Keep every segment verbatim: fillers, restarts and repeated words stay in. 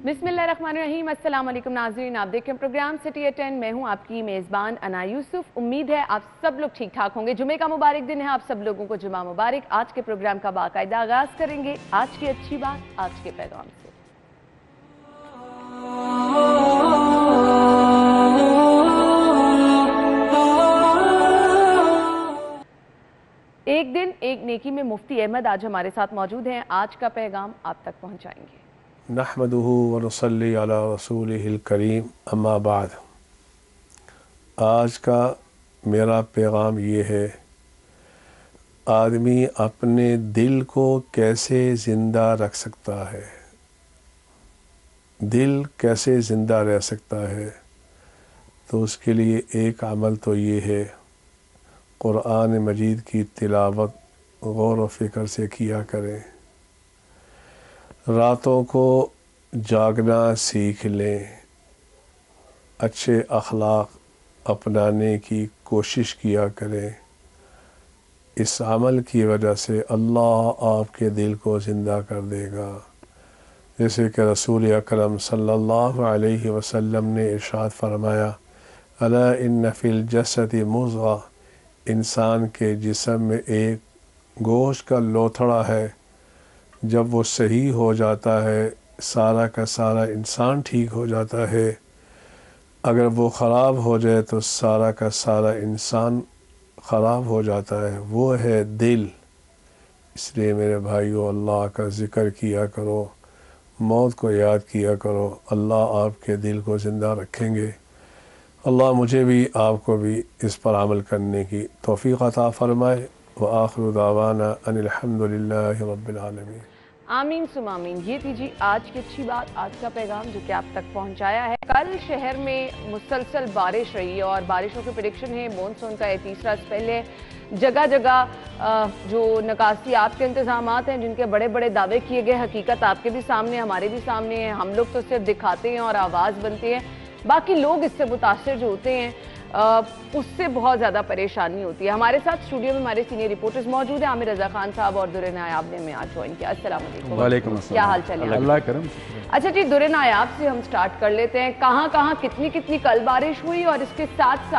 बिस्मिल्लाहिर्रहमानिर्रहीम। अस्सलाम वालेकुम नाज़रीन, आप देखें प्रोग्राम सिटी एट टेन। मैं हूं आपकी मेज़बान अना यूसुफ। उम्मीद है आप सब लोग ठीक ठाक होंगे। जुमे का मुबारक दिन है, आप सब लोगों को जुमा मुबारक। आज के प्रोग्राम का बाकायदा आगाज़ करेंगे आज की अच्छी बात, आज के पैगाम से। एक दिन एक नेकी में मुफ्ती अहमद आज हमारे साथ मौजूद हैं। आज का पैगाम आप तक पहुंचाएंगे। नहमदुहु व नुसल्ली अला रसूलिहिल करीम, अम्मा बाद। आज का मेरा पैगाम ये है, आदमी अपने दिल को कैसे ज़िंदा रख सकता है, दिल कैसे ज़िंदा रह सकता है। तो उसके लिए एक अमल तो ये है, कुरान मजीद की तिलावत गौर व फ़िक्र से किया करें। रातों को जागना सीख लें, अच्छे अखलाक अपनाने की कोशिश किया करें। इस अमल की वजह से अल्लाह आपके दिल को ज़िंदा कर देगा। जैसे कि रसूल अकरम सल्लल्लाहु अलैहि वसल्लम ने इरशाद फरमाया, अला इन्न फिल जसदी मुज़ग़ा, इंसान के जिस्म में एक गोश्त का लोथड़ा है, जब वो सही हो जाता है सारा का सारा इंसान ठीक हो जाता है। अगर वो ख़राब हो जाए तो सारा का सारा इंसान ख़राब हो जाता है, वो है दिल। इसलिए मेरे भाइयों, अल्लाह का ज़िक्र किया करो, मौत को याद किया करो, अल्लाह आपके दिल को ज़िंदा रखेंगे। अल्लाह मुझे भी आपको भी इस पर अमल करने की तौफ़ीक़ अता फ़रमाए। व आखिरु दावाना अनिल हम्दुलिल्लाहि रब्बिल आलमीन। आमीन सुम आमीन। ये थी जी आज की अच्छी बात, आज का पैगाम जो कि आप तक पहुंचाया है। कल शहर में मुसलसल बारिश रही है और बारिशों के प्रेडिक्शन है, मानसून का ये तीसरा स्पेल है। जगह जगह जो नकासी आपके इंतजाम हैं, जिनके बड़े बड़े दावे किए गए, हकीकत आपके भी सामने, हमारे भी सामने है। हम लोग तो सिर्फ दिखाते हैं और आवाज़ बनते हैं, बाकी लोग इससे मुतासिर जो होते हैं आ, उससे बहुत ज़्यादा परेशानी होती है। हमारे साथ स्टूडियो में हमारे सीनियर रिपोर्टर्स मौजूद हैं, आमिर रज़ा खान साहब और दुरे नायाब ने हमें आज ज्वाइन किया। अस्सलाम वालेकुम, क्या हाल चाल है? अल्लाह करम। अच्छा जी, दुरे नायाब से हम स्टार्ट कर लेते हैं। कहाँ कहाँ कितनी कितनी कल बारिश हुई और इसके साथ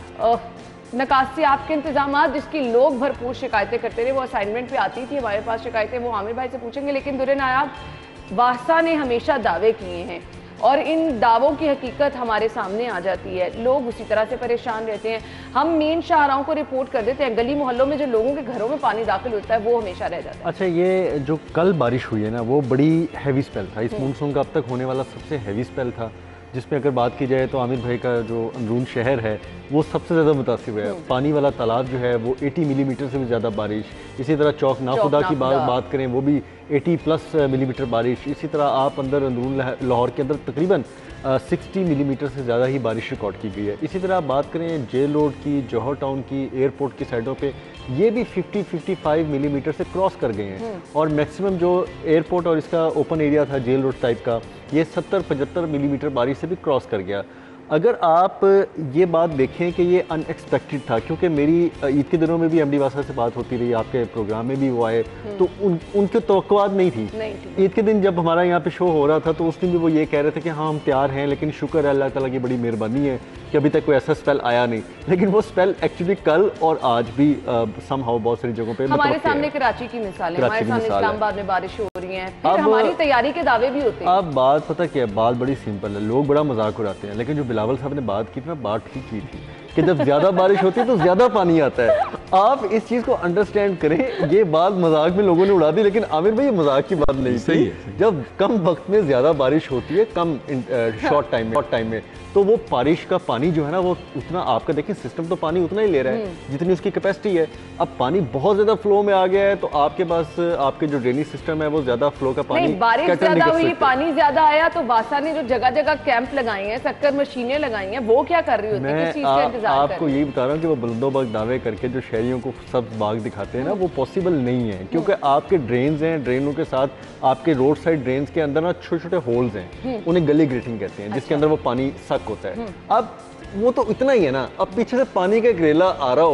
साथ नकासी आपके इंतजाम जिसकी लोग भरपूर शिकायतें करते रहे, वो असाइनमेंट पे आती थी हमारे पास शिकायतें, वो आमिर भाई से पूछेंगे। लेकिन दुरे नायाब, वासा ने हमेशा दावे किए हैं और इन दावों की हकीकत हमारे सामने आ जाती है, लोग उसी तरह से परेशान रहते हैं। हम मेन शाहराहों को रिपोर्ट कर देते हैं, गली मोहल्लों में जो लोगों के घरों में पानी दाखिल होता है वो हमेशा रह जाता है। अच्छा, ये जो कल बारिश हुई है ना, वो बड़ी हैवी स्पेल था। इस मानसून का अब तक होने वाला सबसे हैवी स्पेल था, जिसमें अगर बात की जाए तो आमिर भाई का जो अंदरून शहर है वो सबसे ज़्यादा मुतासिर हुआ है। पानी वाला तालाब जो है वो अस्सी मिलीमीटर से भी ज़्यादा बारिश। इसी तरह चौक नाखुदा की बात बात करें, वो भी अस्सी प्लस मिलीमीटर बारिश। इसी तरह आप अंदर अंदरून लाहौर के अंदर तकरीबन साठ मिलीमीटर से ज़्यादा ही बारिश रिकॉर्ड की गई है। इसी तरह आप बात करें जेल रोड की, जौहर टाउन की, एयरपोर्ट की साइडों पे ये भी पचास पचपन मिलीमीटर से क्रॉस कर गए हैं। और मैक्सिमम जो एयरपोर्ट और इसका ओपन एरिया था जेल रोड टाइप का, ये सत्तर पचहत्तर मिलीमीटर बारिश से भी क्रॉस कर गया। अगर आप ये बात देखें कि ये अनएक्सपेक्टेड था, क्योंकि मेरी ईद के दिनों में भी एमडी वासा से बात होती रही, आपके प्रोग्राम में भी वो आए, तो उन उनकी तवक्कुआत नहीं थी। ईद के दिन जब हमारा यहाँ पे शो हो रहा था तो उस दिन भी वो ये कह रहे थे कि हाँ हम तैयार हैं, लेकिन शुक्र है अल्लाह ताला की बड़ी मेहरबानी है कि अभी तक कोई ऐसा स्पेल आया नहीं। लेकिन वो स्पेल एक्चुअली कल और आज भी समहाउ बहुत सारी जगहों पे हमारे सामने कराची की मिसाल है, हमारे सामने इस्लामाबाद में बारिश हो रही है, फिर अब हमारी तैयारी के दावे भी होते हैं। अब बात पता क्या है, बात बड़ी सिंपल है, लोग बड़ा मजाक उड़ाते हैं, लेकिन जो बिलावल साहब ने बात की थी ना, बात ठीक की थी कि जब ज्यादा बारिश होती है तो ज्यादा पानी आता है। आप इस चीज को अंडरस्टैंड करें। ये बात मजाक में लोगों ने उड़ा दी, लेकिन आमिर भाई ये मजाक की बात नहीं थी। जब कम वक्त में ज्यादा बारिश होती है, कम शॉर्ट टाइम में शॉर्ट टाइम में तो वो बारिश का पानी जो है ना, वो उतना आपका देखें सिस्टम तो पानी उतना ही ले रहा है जितनी उसकी कैपेसिटी है। अब पानी बहुत ज्यादा फ्लो में आ गया है तो आपके पास आपके जो ड्रेनेज सिस्टम है वो ज्यादा फ्लो का पानी, बारिश ज्यादा हुई, पानी ज्यादा आया तो वासा ने जो जगह जगह कैंप लगाए हैं, शक्कर मशीनें लगाई हैं, वो क्या कर रही होती है? किस चीज का इंतजार कर रही है? आपको यही बता रहा हूँ कि वो बुलंदोबाग दावे करके जो शहरियों को सब्ज बाग दिखाते हैं ना, वो पॉसिबल नहीं है। क्योंकि आपके ड्रेन्स हैं, ड्रेनों के साथ आपके रोड साइड ड्रेन्स के अंदर ना छोटे छोटे होल्स हैं, उन्हें गली ग्रेटिंग कहते हैं, जिसके अंदर वो पानी सक होता है। अब वो तो इतना ही है ना, अब पीछे से पानी का एक रेला आ रहा हो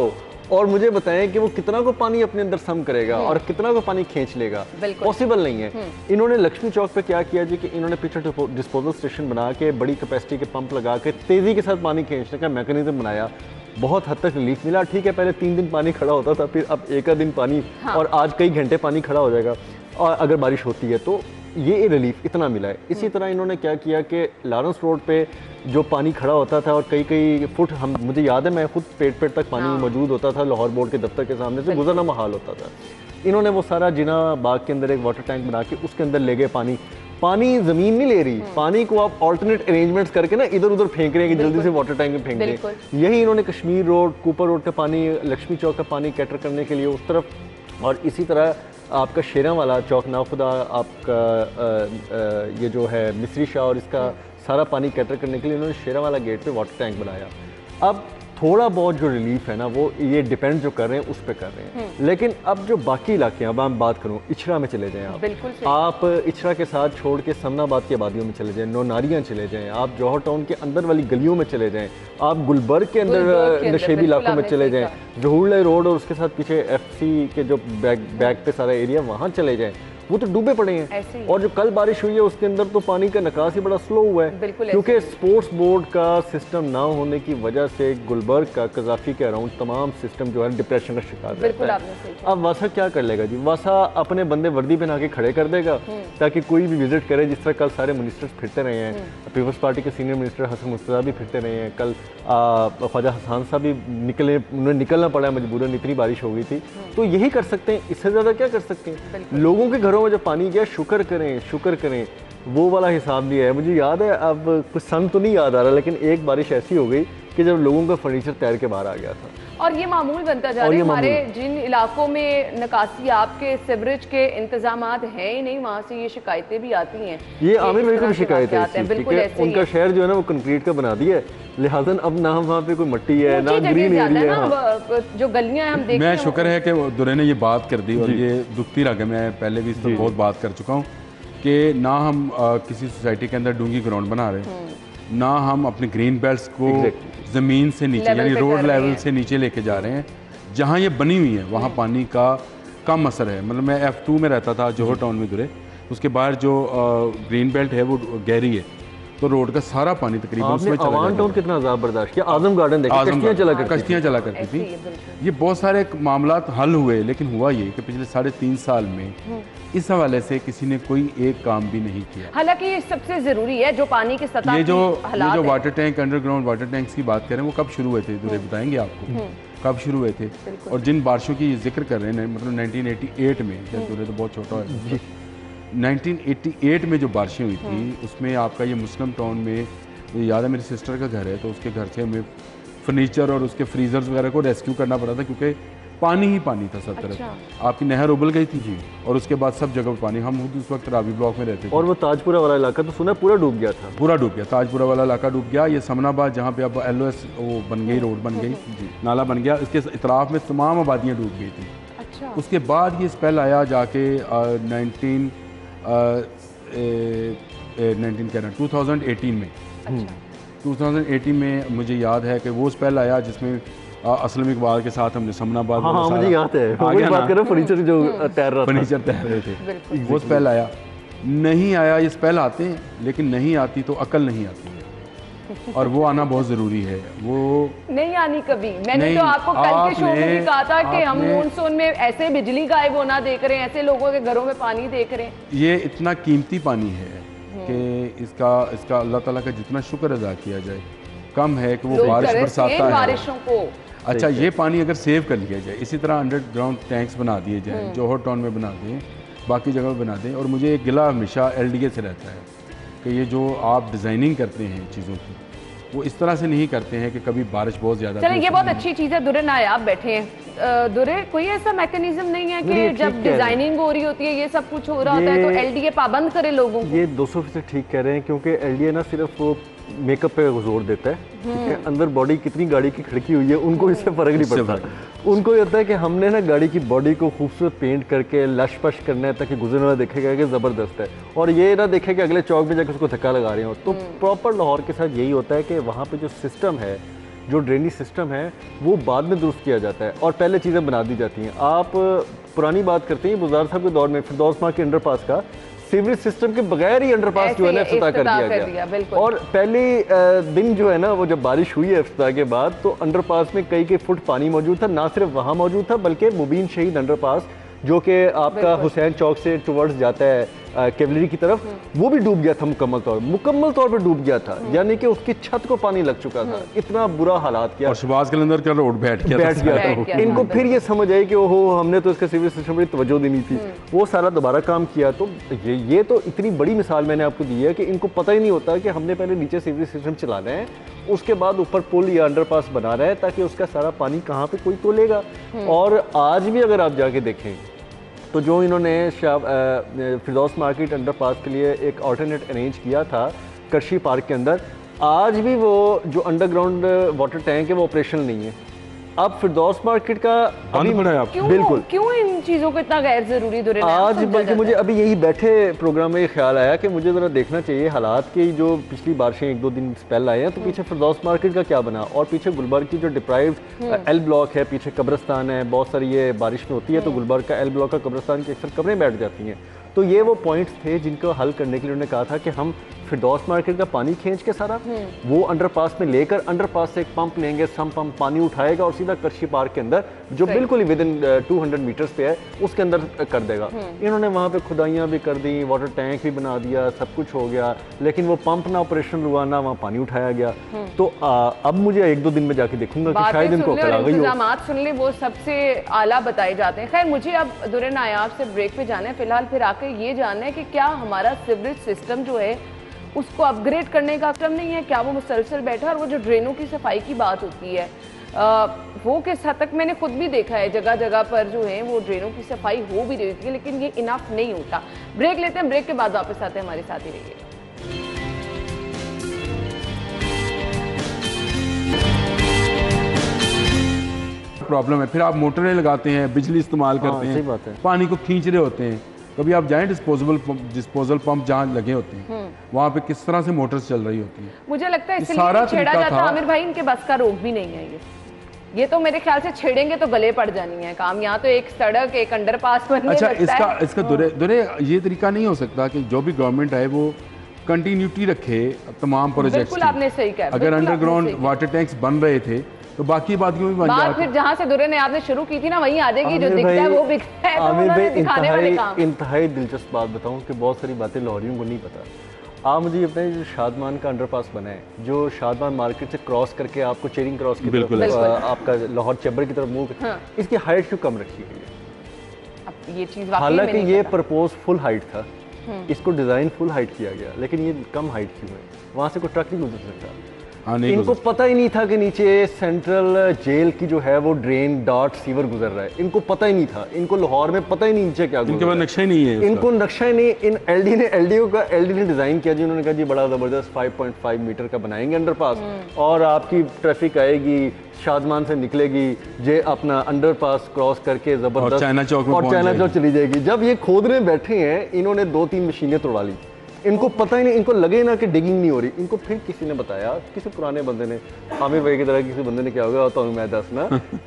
और मुझे बताएं कि वो कितना को पानी अपने अंदर सम करेगा और कितना को पानी खींच लेगा, पॉसिबल नहीं है। इन्होंने लक्ष्मी चौक पे क्या किया जी कि इन्होंने पीछे डिस्पोजल स्टेशन बना के बड़ी कैपेसिटी के पंप लगा के तेज़ी के साथ पानी खींचने का मैकेनिज्म बनाया, बहुत हद तक रिलीफ मिला। ठीक है, पहले तीन दिन पानी खड़ा होता था, फिर अब एक दिन पानी हाँ। और आज कई घंटे पानी खड़ा हो जाएगा और अगर बारिश होती है तो ये रिलीफ इतना मिला है। इसी तरह इन्होंने क्या किया कि लॉरेंस रोड पे जो पानी खड़ा होता था और कई कई फुट, हम मुझे याद है मैं खुद पेट पेट तक पानी हाँ। मौजूद होता था, लाहौर बोर्ड के दफ्तर के सामने से गुजरना महाल होता था। इन्होंने वो सारा जिना बाग के अंदर एक वाटर टैंक बना के उसके अंदर ले गए पानी। पानी जमीन नहीं ले रही, पानी को आप ऑल्टरनेट अरेंजमेंट्स करके ना इधर उधर फेंक रहे हैं कि जल्दी से वाटर टैंक में फेंक दें। यही इन्होंने कश्मीर रोड, कूपर रोड का पानी, लक्ष्मी चौक का पानी कैटर करने के लिए उस तरफ, और इसी तरह आपका शेरा वाला चौक नाखुदा, आपका आ, आ, ये जो है मिस्री शाह और इसका सारा पानी कैटर करने के लिए इन्होंने शेरा वाला गेट पे वाटर टैंक बनाया। अब थोड़ा बहुत जो रिलीफ है ना वो ये डिपेंड जो कर रहे हैं उस पे कर रहे हैं, लेकिन अब जो बाकी इलाके हैं, अब हम बात करूँ इछरा में चले जाएं आप, आप इछरा के साथ छोड़ के समनाबाद की आबादियों में चले जाएं, नौनारियाँ चले जाएं, आप जौहर टाउन के अंदर वाली गलियों में चले जाएं, आप गुलबर्ग के अंदर नशेबी इलाकों में चले जाएं, जहूरलाही रोड और उसके साथ पीछे एफ सी के जो बैक बैक पे सारा एरिया वहाँ चले जाएं, वो तो डूबे पड़े हैं। और जो कल बारिश हुई है उसके अंदर तो पानी का निकास ही बड़ा स्लो हुआ है, क्योंकि स्पोर्ट्स बोर्ड का सिस्टम ना होने की वजह से गुलबर्ग का, कजाफी के अराउंड तमाम सिस्टम जो है डिप्रेशन का शिकार रहता है। अब वासा क्या कर लेगा जी, वासा अपने बंदे वर्दी पहना के खड़े कर देगा ताकि कोई भी विजिट करे, जिस तरह कल सारे मिनिस्टर्स फिरते रहे हैं, पीपल्स पार्टी के सीनियर मिनिस्टर हसन मुस्तफा भी फिरते रहे हैं, कल ख्वाजा हसन साहब भी निकले, उन्हें निकलना पड़ा मजबूरन, इतनी बारिश हो गई थी। तो यही कर सकते हैं, इससे ज़्यादा क्या कर सकते हैं? लोगों के घरों में जब पानी गया शुक्र करें, शुक्र करें, वो वाला हिसाब नहीं है। मुझे याद है, अब कुछ सन तो नहीं याद आ रहा, लेकिन एक बारिश ऐसी हो गई कि जब लोगों का फर्नीचर तैर के बाहर आ गया था। और ये मामूल बनता जा रहा है। हमारे जिन इलाकों में निकासी आपके सिवरेज के इंतजामात हैं ही नहीं, वहाँ से ये शिकायतें भी आती हैं। ये आमिर भाई को भी शिकायत है, बिल्कुल उनका शहर जो है ना वो कंक्रीट का बना दिया है, लिहाजा अब ना वहाँ पे कोई मट्टी है ना ग्रीन एरिया है, जो गलियाँ हम देखते हैं। मैं शुक्र है कि दुरे ने ये बात कर दी, और ये दुखती रह गई। मैं पहले भी इस पर बहुत बात कर चुका हूँ कि ना हम किसी सोसाइटी के अंदर डूंगी ग्राउंड बना रहे, ना हम अपने ग्रीन बेल्ट्स को ज़मीन से नीचे यानी रोड लेवल से नीचे लेके जा रहे हैं। जहाँ ये बनी हुई है वहाँ पानी का कम असर है। मतलब मैं एफ टू में रहता था जौहर टाउन में दुरे, उसके बाहर जो ग्रीन बेल्ट है वो गहरी है, तो रोड का सारा पानी तकरीबन उसमें चला जाता है। टाउन कितना अज़ाब बर्दाश्त किया, आजम गार्डन देखिए, कश्तियाँ चला करती कश्तियाँ चला करती थी। ये बहुत सारे मामलात हल हुए, लेकिन हुआ ये कि पिछले साढ़े तीन साल में इस हवाले से किसी ने कोई एक काम भी नहीं किया। हालांकि ये सबसे जरूरी है जो पानी की सतह, ये जो ये जो water tank, underground water tanks की बात करें, वो कब शुरू हुए थे दुरे बताएंगे आपको कब शुरू हुए थे। और जिन बारिशों की जिक्र कर रहे हैं, मतलब नाइनटीन एटी एट में, दुरे तो बहुत छोटा है, नाइनटीन एटी एट में जो बारिशें हुई थी उसमें आपका ये मुस्लिम टाउन में, याद है मेरी सिस्टर का घर है, तो उसके घर से हमें फर्नीचर और उसके फ्रीजर्स वगैरह को रेस्क्यू करना पड़ा था, क्योंकि पानी ही पानी था सब तरफ। अच्छा। आपकी नहर उबल गई थी जी, और उसके बाद सब जगह पानी। हम खुद उस वक्त रावी ब्लॉक में रहते थे, और वो ताजपुरा वाला इलाका तो सुना पूरा डूब गया था, पूरा डूब गया, ताजपुरा वाला इलाका डूब गया। ये समनाबाद जहाँ पे अब एल ओ एस वो बन गई, रोड बन गई, नाला बन गया, इसके इतराफ में तमाम आबादियाँ डूब गई थी। अच्छा। उसके बाद ये स्पेल आया जाके नाइनटीन नाइनटीन कह रहा टू थाउजेंड एटीन में। अच्छा। टू थाउजेंड एटीन में मुझे याद है कि वो स्पेल आया जिसमें असलम इकबाल के साथ हमने समनाबाद, हाँ, हाँ, मुझे याद है, वही बात कर रहे हैं, फर्नीचर जो तैर रहा था, फर्नीचर तैर रहे थे, वो स्पेल आया। नहीं आया, ये स्पेल आते हैं, लेकिन नहीं आती तो अकल नहीं आती है, और वो आना बहुत ज़रूरी है। वो नहीं आनी कभी। मैंने तो आपको कल के शो में भी कहा था कि हम मानसून में ऐसे बिजली गायब होना देख रहे हैं, ऐसे लोगों के घरों में पानी देख रहे हैं। ये इतना कीमती पानी है कि इसका इसका अल्लाह ताला का जितना शुक्र अदा किया जाए कम है कि वो बारिश बरसाता है बारिशों को। अच्छा, ये पानी अगर सेव कर लिया जाए, इसी तरह अंडरग्राउंड टैंक्स बना दिए जाए, जौहर टाउन में बना दें, बाकी जगह बना दें। और मुझे एक गिला हमेशा एल डी ए से रहता है कि ये जो आप डिज़ाइनिंग करते हैं चीज़ों की, वो इस तरह से नहीं करते हैं कि कभी बारिश बहुत ज़्यादा। चलिए, ये बहुत अच्छी चीज़ है। दुरे नायाब बैठे हैं, दुरे कोई ऐसा मैकेनिज्म नहीं है कि जब डिजाइनिंग हो रही होती है, ये सब कुछ हो रहा होता है, तो एल डी ए पाबंद करे लोगों को? ये दो सौ फीसद ठीक कह रहे हैं, क्योंकि एल डी ए ना सिर्फ वो मेकअप पे जोर देता है, ठीक है, अंदर बॉडी कितनी गाड़ी की खिड़की हुई है उनको इससे फर्क नहीं पड़ता। उनको ये होता है कि हमने ना गाड़ी की बॉडी को खूबसूरत पेंट करके लश पश करना है ताकि गुजरने वाला देखेगा कि ज़बरदस्त है, और ये ना देखे कि अगले चौक में जाकर उसको धक्का लगा रहे हो। तो प्रॉपर लाहौर के साथ यही होता है कि वहाँ पे जो सिस्टम है जो ड्रेनेज सिस्टम है वो बाद में दुरुस्त किया जाता है और पहले चीज़ें बना दी जाती हैं। आप पुरानी बात करते हैं बुज़दार साहब के दौर में फिरदौस मार्ग के अंडरपास का सीवरेज सिस्टम के बगैर ही अंडरपास जो है ना इफ्तिताह कर दिया कर गया, दिया और पहले दिन जो है ना वो जब बारिश हुई है इफ्तिताह के बाद तो अंडरपास में कई कई फुट पानी मौजूद था। ना सिर्फ वहाँ मौजूद था बल्कि मुबीन शहीद अंडरपास जो कि आपका हुसैन चौक से टुवर्ड्स जाता है कैवलरी की तरफ, वो भी डूब गया था मुकम्मल तौर मुकम्मल तौर पर डूब गया था, यानी कि उसकी छत को पानी लग चुका था। इतना बुरा हालात किया और शहबाज कलंदर का रोड बैठ गया बैठ गया बैठ था। गया इनको फिर ये समझ आई कि ओहो हमने तो इसका सिविल सिस्टम पर तवज्जो देनी थी, वो सारा दोबारा काम किया। तो ये ये तो इतनी बड़ी मिसाल मैंने आपको दी है कि इनको पता ही नहीं होता कि हमने पहले नीचे सिविल सिस्टम चलाना है, उसके बाद ऊपर पुल या अंडरपास बना रहा है ताकि उसका सारा पानी कहाँ पे कोई तो लेगा। और आज भी अगर आप जाके देखें तो जो इन्होंने फिरदौस मार्केट अंडरपास के लिए एक ऑल्टरनेट अरेंज किया था करशी पार्क के अंदर, आज भी वो जो अंडरग्राउंड वाटर टैंक है वो ऑपरेशनल नहीं है। अब फिरदौस मार्केट का बंद पड़ा है आप क्यों बिल्कुल क्यों इन चीजों को इतना गैर जरूरी दुरे आज, बल्कि मुझे अभी यही बैठे प्रोग्राम में ये ख्याल आया कि मुझे ज़रा देखना चाहिए हालात की, जो पिछली बारिशें एक दो दिन स्पेल आए हैं तो पीछे फिरदौस मार्केट का क्या बना, और पीछे गुलबर्ग की जो डिप्राइव्ड एल ब्लॉक है, पीछे कब्रिस्तान है, बहुत सारी ये बारिश में होती है तो गुलबर्ग का एल ब्लॉक का कब्रिस्तान की अक्सर कब्रें बैठ जाती हैं। तो ये वो पॉइंट्स थे जिनको हल करने के लिए उन्होंने कहा था कि हम फिरदौस मार्केट का पानी खींच के सारा वो अंडरपास में लेकर अंडरपास से एक पंप लेंगे, सम पंप पानी उठाएगा और सीधा करशी पार्क के अंदर जो बिल्कुल ही within two hundred metres पे है उसके अंदर कर देगा। इन्होंने वहाँ पे खुदाइयाँ भी कर दी, वाटर टैंक भी बना दिया, सब कुछ हो गया, लेकिन वो पंप ना ऑपरेशन हुआ ना वहाँ पानी उठाया गया। तो आ, अब मुझे एक दो दिन में जाके देखूंगा कि शायद इनको अकल आ गई हो। सुन ले वो सबसे आला बताए जाते हैं। खैर मुझे अब दुरे नायाब से ब्रेक पे जाना है, फिलहाल फिर आकर ये जानना है कि क्या हमारा सिवरेज सिस्टम जो है उसको अपग्रेड करने का क्रम नहीं है, क्या वो मुसलसल बैठा, और वो जो ड्रेनों की सफाई की बात होती है आ, वो किस हद तक मैंने खुद भी देखा है जगह जगह पर जो है वो ड्रेनों की सफाई हो भी रही थी, लेकिन ये इनफ नहीं होता। ब्रेक लेते हैं, ब्रेक के बाद वापस आते हैं, हमारे साथ ही रहिए। प्रॉब्लम है, फिर आप मोटरें लगाते हैं, बिजली इस्तेमाल करते हैं, सही बात है। पानी को खींच रहे होते हैं। कभी आप जाएं डिस्पोजेबल डिस्पोजल पंप जहाँ लगे होते हैं वहाँ पे किस तरह से मोटर्स चल रही होती हैं। मुझे लगता है ये इसलिए सारा छेड़ा तरीका जाता था। आमिर भाई, इनके बस का रोक भी नहीं है ये ये तो मेरे ख्याल से छेड़ेंगे तो गले पड़ जानी है काम। यहाँ तो एक सड़क, एक अंडरपास बनने अच्छा, लगता इसका है। इसका दुरे दुरे ये तरीका नहीं हो सकता कि जो भी गवर्नमेंट है वो कंटिन्यूटी रखे तमाम प्रोजेक्ट्स बिल्कुल की। आपने सही कहा। अगर बिल्कुल आपने अंडरग्राउंड सही कहा। वाटर टैंक्स बन रहे थे तो बाकी बात क्यों भी बन बात जाती। फिर जहाँ से दुरे ने आपने शुरू की थी ना वहीं आ जाएगी, जो आमिर दिखता है भाई- वो बिकता है, तो आमिर उन्होंने भाई दिखाने वाले इंतहाई काम। इंतहाई दिलचस्प बात बताऊं कि बहुत सारी बातें लाहौरियों को नहीं पता। आप मुझे अपने जो शादमान का अंडरपास बना है, जो शादमान मार्केट से क्रॉस करके आपको चेरिंग क्रॉस की बिल्कुल। तरफ बिल्कुल। आ, आपका लाहौर चैम्बर की तरफ मूव कर- हाँ। इसकी हाइट क्यों कम रखी गई है? अब ये चीज वाकई में हालांकि नहीं ये पता। प्रपोज फुल हाइट था, इसको डिज़ाइन फुल हाइट किया गया, लेकिन ये कम हाइट क्यों है? वहाँ से कोई ट्रक नहीं गुजर सकता। हाँ, नहीं इनको गुजर- पता ही नहीं था कि नीचे सेंट्रल जेल की जो है वो ड्रेन डॉट सीवर गुजर रहा है। इनको पता ही नहीं था, इनको लाहौर में पता ही नहीं नीचे क्या गुजर इनके रहा पास है। नक्शा ही नहीं है उसका। इनको नक्शा ही नहीं। इन एलडी ने एलडीओ का एलडी ने डिजाइन किया जी, उन्होंने कहा जी बड़ा जबरदस्त फाइव पॉइंट फाइव मीटर का बनाएंगे अंडरपास और आपकी ट्रैफिक आएगी शादमान से निकलेगी जे अपना अंडरपास क्रॉस करके जबरदस्त और चाइना चौक में और पहुंच चाइना चौक जाएगी। चली जाएगी। जब ये खोदने बैठे हैं इन्होंने दो तीन मशीनें तोड़ा ली, इनको पता ही नहीं, इनको लगे ना कि डिगिंग नहीं हो रही। इनको फिर किसी ने बताया, किसी पुराने बंदे ने, आमिर भाई की तरह किसी बंदे ने क्या होगा तो मैं दसना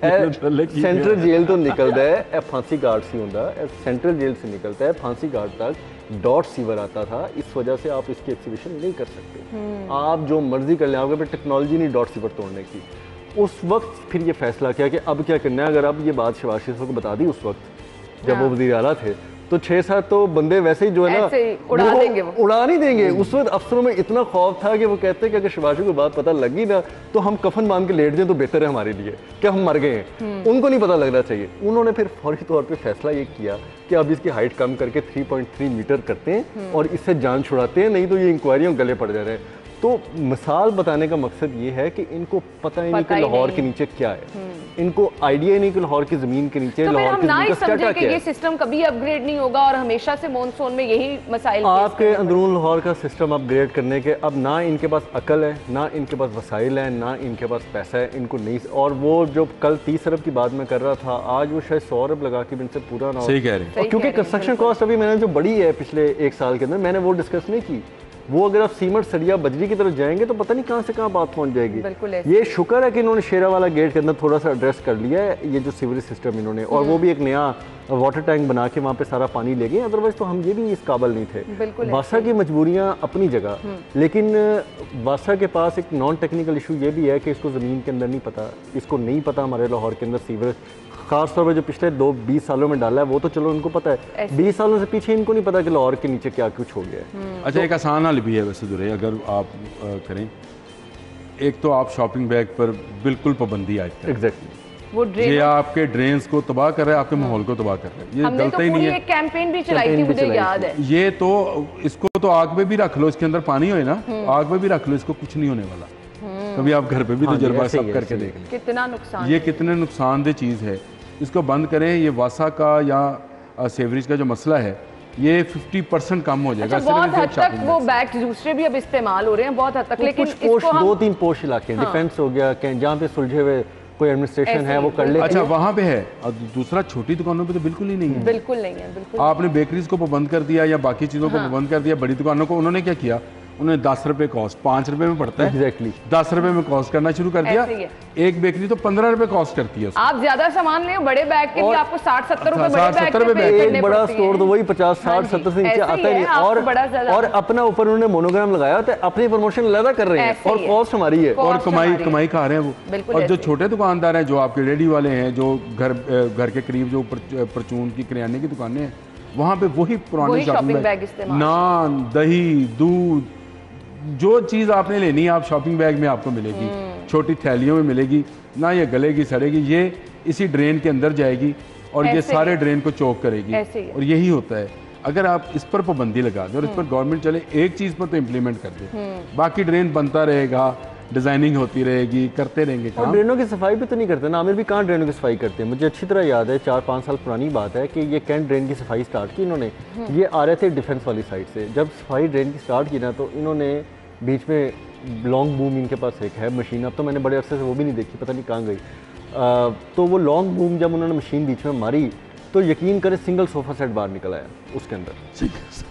सेंट्रल जेल तो निकलता है ए फांसी गार्ड से होता है, सेंट्रल जेल से निकलता है फांसी गार्ड तक डॉट सीवर आता था। इस वजह से आप इसकी एक्सिबिशन नहीं कर सकते, आप जो मर्जी कर लें, आपके पास टेक्नोलॉजी नहीं डॉट सीवर तोड़ने की। उस वक्त फिर ये फैसला किया कि अब क्या करना है। अगर अब ये बात शहबाज शरीफ को बता दी उस वक्त जब वो वज़ीर आला थे तो छः सात तो बंदे वैसे ही जो है ऐसे ही ना उड़ा वो देंगे वो। उड़ा नहीं देंगे। उस वक्त अफसरों में इतना खौफ था कि वो कहते हैं कि अगर शहबाज को बात पता लगी ना तो हम कफन बांध के लेट जाएं तो बेहतर है हमारे लिए, कि हम मर गए हैं। उनको नहीं पता लगना चाहिए। उन्होंने फिर फौरी तौर पे फैसला ये किया कि अब इसकी हाइट कम करके थ्री पॉइंट थ्री मीटर करते हैं और इससे जान छुड़ाते हैं, नहीं तो ये इंक्वायरियों गले पड़ जा रहे हैं। तो मिसाल बताने का मकसद ये है कि इनको पता ही नहीं पता कि ही लाहौर नहीं। के नीचे क्या है, इनको आइडिया ही नहीं कि लाहौर की ज़मीन के नीचे तो फिर लाहौर हम की ना ज़मीन ही का समझे स्टेटा कि क्या ये है। सिस्टम कभी अपग्रेड नहीं होगा और हमेशा से मॉनसून में यही मसाइल फेस आपके करने अंदरून लाहौर का सिस्टम अपग्रेड करने के अब ना इनके पास अकल है, ना इनके पास वसाइल है, ना इनके पास पैसा है, इनको नहीं। और वो जो कल तीस अरब की बात मैं कर रहा था, आज वो शायद सौ अरब लगा के इनसे पूरा ना हो। सही कह रहे हैं। सही और क्योंकि कह रहे हैं, कंस्ट्रक्शन कॉस्ट अभी मैंने जो बड़ी है पिछले एक साल के अंदर, मैंने वो डिस्कस नहीं की। वो अगर आप सीमेंट सरिया बजरी की तरफ जाएंगे तो पता नहीं कहाँ से कहाँ बात पहुँच जाएगी। बिल्कुल ऐसे। ये शुक्र है कि इन्होंने शेरा वाला गेट के अंदर थोड़ा सा एड्रेस कर लिया है ये जो सीवरेज सिस्टम इन्होंने, और वो भी एक नया वाटर टैंक बना के वहाँ पे सारा पानी ले गए, अदरवाइज तो हम ये भी इस काबिल नहीं थे। वासा की मजबूरियाँ अपनी जगह, लेकिन वासा के पास एक नॉन टेक्निकल इशू ये भी है कि इसको ज़मीन के अंदर नहीं पता, इसको नहीं पता हमारे लाहौर के अंदर सीवरेज खास तौर पर जो पिछले दो बीस सालों में डाला है वो तो चलो उनको पता है, बीस सालों से पीछे इनको नहीं पता कि लाहौर के नीचे क्या कुछ हो गया है। अच्छा, एक आसान हल भी है वैसे दुरे, अगर आप आ, करें, एक तो आप शॉपिंग बैग पर बिल्कुल पाबंदी आए एग्जैक्टली, वो ये आपके ड्रेन्स को तबाह कर रहा है, आपके माहौल को तबाह कर रहा है, ये गलत ही नहीं है। एक कैंपेन भी चलाई थी मुझे याद है। ये तो इसको तो आग पे भी रख लो, इसके अंदर पानी हो ना, आग पे भी रख लो, इसको कुछ नहीं होने वाला। कभी आप घर पे भी तजुर्बा सब करके देख लें कितना नुकसान, ये कितने नुकसानदेह चीज़ है, इसको बंद करें। ये वासा का या सेवरेज का जो मसला है ये पचास परसेंट कम हो जाएगा। अच्छा, बहुत हद तक वो बैग दूसरे भी अब इस्तेमाल हो रहे हैं बहुत हद तक, लेकिन पोस्ट दो तीन पोस्ट इलाके हैं, डिफेंस हो गया, जहाँ पे सुलझे हुए कोई एडमिनिस्ट्रेशन है वो कर ले। अच्छा, वहाँ पे है, और दूसरा छोटी दुकानों पे तो बिल्कुल ही नहीं है, बिल्कुल नहीं है। बिल्कुल आपने बेकरीज को पाबंद कर दिया या बाकी चीज़ों को पाबंद कर दिया, बड़ी दुकानों को उन्होंने क्या किया, उन्होंने दस रुपए कॉस्ट, पाँच रुपए में पड़ता है एग्जैक्टली, दस रुपए में कॉस्ट करना शुरू कर दिया। एक बेकरी तो पंद्रह रुपए कॉस्ट करती है। आप ज्यादा सामान ले बड़े बैग के लिए आपको साठ सत्तर रुपए बड़े बैग के पे एक बड़ा स्टोर तो वही पचास साठ सत्तर से नीचे आता ही नहीं, और और अपना ऊपर उन्होंने मोनोग्राम लगाया होता है, अपनी प्रमोशन अलग कर रहे हैं और कॉस्ट हमारी है और कमाई कमाई खा रहे हैं वो। और जो छोटे दुकानदार हैं, जो आपके रेडी वाले हैं, जो घर घर के करीब जो परचून की किराने की दुकानें हैं, वहाँ पे वही पुराने शॉपिंग बैग, नान, दही, दूध, जो चीज़ आपने लेनी है आप शॉपिंग बैग में आपको मिलेगी, छोटी थैलियों में मिलेगी ना, ये गलेगी सड़ेगी, ये इसी ड्रेन के अंदर जाएगी और ये सारे ड्रेन को चोक करेगी। और यही होता है, अगर आप इस पर पाबंदी लगा दें और इस पर गवर्नमेंट चले, एक चीज़ पर तो इम्प्लीमेंट कर दे, बाकी ड्रेन बनता रहेगा, डिजाइनिंग होती रहेगी, करते रहेंगे काम। ड्रेनों की सफाई भी तो नहीं करते ना, आमिर भी कहाँ ड्रेनों की सफाई करते हैं। मुझे अच्छी तरह याद है, चार पाँच साल पुरानी बात है कि ये कैंट ड्रेन की सफाई स्टार्ट की इन्होंने, ये आ रहे थे डिफेंस वाली साइड से, जब सफाई ड्रेन की स्टार्ट की ना तो इन्होंने बीच में लॉन्ग बूम इनके पास एक है मशीन, अब तो मैंने बड़े अरसे से वो भी नहीं देखी, पता नहीं कहाँ गई। आ, तो वो लॉन्ग बूम जब उन्होंने मशीन बीच में मारी तो यकीन करें सिंगल सोफ़ा सेट बाहर निकल आया उसके अंदर,